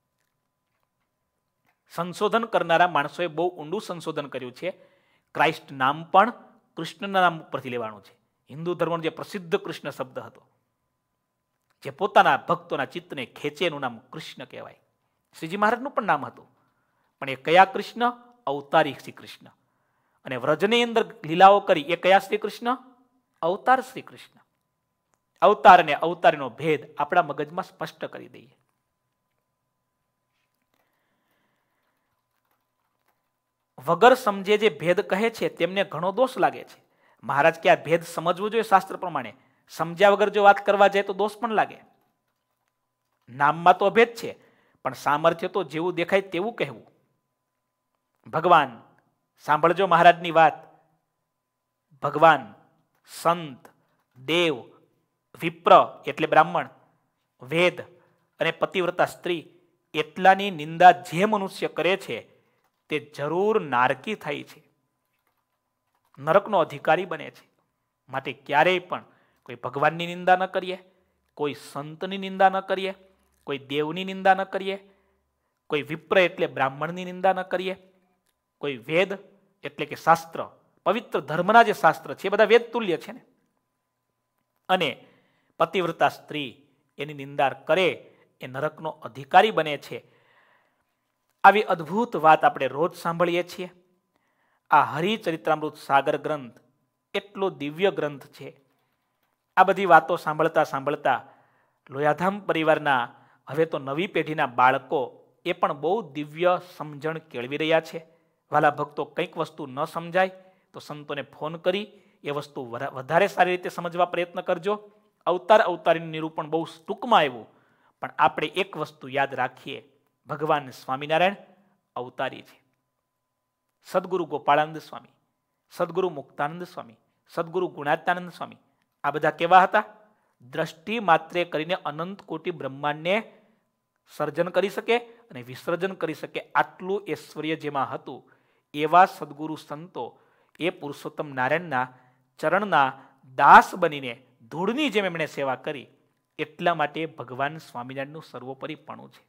સંશોધન કરનારા માણસોએ બહુ ઊંડું સંશોધન કર્યું છે. ક્રાઇસ્ટ નામ પણ કૃષ્ણના નામ ઉપરથી લેવાનું છે. હિન્દુ ધર્મનો જે પ્રસિદ્ધ કૃષ્ણ શબ્દ હતો, જે પોતાના ભક્તોના ચિત્તને ખેંચે, એનું નામ કૃષ્ણ કહેવાય. શ્રીજી મહારાજનું પણ નામ હતું, પણ એ કયા કૃષ્ણ? અવતારી શ્રી કૃષ્ણ. અને વ્રજની અંદર લીલાઓ કરી એ કયા શ્રી કૃષ્ણ? અવતાર શ્રી કૃષ્ણ. અવતાર અને અવતારીનો ભેદ આપણા મગજમાં સ્પષ્ટ કરી દઈએ. વગર સમજે જે ભેદ કહે છે તેમને ઘણો દોષ લાગે છે. મહારાજ કે આ ભેદ સમજવો જોઈએ શાસ્ત્ર પ્રમાણે. સમજ્યા વગર જો વાત કરવા જાય તો દોષ પણ લાગે. નામમાં તો અભેદ છે, પણ સામર્થ્ય તો જેવું દેખાય તેવું કહેવું. ભગવાન, સાંભળજો મહારાજની વાત. ભગવાન, સંત, દેવ, વિપ્ર એટલે બ્રાહ્મણ, વેદ અને પતિવ્રતા સ્ત્રી એટલાની નિંદા જે મનુષ્ય કરે છે તે જરૂર નારકી થાય છે, નરકનો અધિકારી બને છે. માટે ક્યારેય પણ કોઈ ભગવાનની નિંદા ન કરીએ, કોઈ સંતની નિંદા ન કરીએ, કોઈ દેવની નિંદા ન કરીએ, કોઈ વિપ્ર એટલે બ્રાહ્મણની નિંદા ન કરીએ, કોઈ વેદ એટલે કે શાસ્ત્ર, પવિત્ર ધર્મના જે શાસ્ત્ર છે એ બધા વેદ તુલ્ય છે ને, અને પતિવ્રતા સ્ત્રી એની નિંદા કરે એ નરકનો અધિકારી બને છે. આવી અદ્ભુત વાત આપણે રોજ સાંભળીએ છીએ. આ હરિચરિત્રામૃત સાગર ગ્રંથ એટલો દિવ્ય ગ્રંથ છે. આ બધી વાતો સાંભળતા સાંભળતા લોયાધામ પરિવારના હવે તો નવી પેઢીના બાળકો એ પણ બહુ દિવ્ય સમજણ કેળવી રહ્યા છે. વાલા ભક્તો, કંઈક વસ્તુ ન સમજાય તો સંતોને ફોન કરી એ વસ્તુ વધારે સારી રીતે સમજવા પ્રયત્ન કરજો. અવતાર અવતારીનું નિરૂપણ બહુ ટૂંકમાં આવ્યું, પણ આપણે એક વસ્તુ યાદ રાખીએ, ભગવાન સ્વામિનારાયણ અવતારી છે. સદગુરુ ગોપાળાનંદ સ્વામી, સદગુરુ મુક્તાનંદ સ્વામી, સદગુરુ ગુણાત્યાનંદ સ્વામી, આ બધા કેવા હતા? દ્રષ્ટિ માત્રે કરીને અનંત કોટી બ્રહ્માંડને સર્જન કરી શકે અને વિસર્જન કરી શકે આટલું ઐશ્વર્ય જેમાં હતું, એવા સદગુરુ સંતો એ પુરુષોત્તમ નારાયણના ચરણના દાસ બનીને ધૂળની જેમ એમણે સેવા કરી. એટલા માટે ભગવાન સ્વામિનારાયણનું સર્વોપરીપણું છે.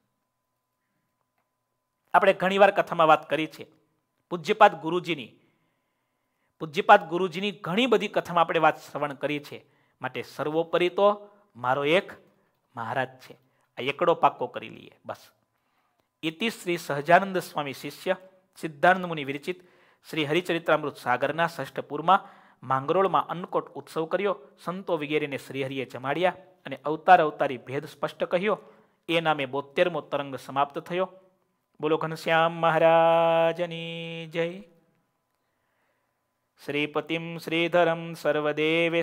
આપણે ઘણીવાર કથામાં વાત કરી છે પૂજ્યપાદ ગુરુજીની. પૂજ્યપાદ ગુરુજીની ઘણી બધી કથામાં આપણે વાત શ્રવણ કરી છે. માટે સર્વોપરી તો મારો એક મહારાજ છે. આ એકડો પાકો કરી લઈએ બસ. ઇતિ શ્રી સહજાનંદ સ્વામી શિષ્ય સિદ્ધાનંદ મુનિ વિરચિત શ્રી હરિચરિત્રામૃત સાગરના ષષ્ઠપુરમાં માંગરોળમાં અન્નકોટ ઉત્સવ કર્યો. સંતો વગેરેને શ્રીહરિએ જમાડ્યા અને અવતાર અવતારી ભેદ સ્પષ્ટ કહ્યો. એ નામે બોતેરમો તરંગ સમાપ્ત થયો. બોલો ઘનશ્યામ મહારાજની જય. શ્રીપતિમ શ્રીધરમ સર્વદેવે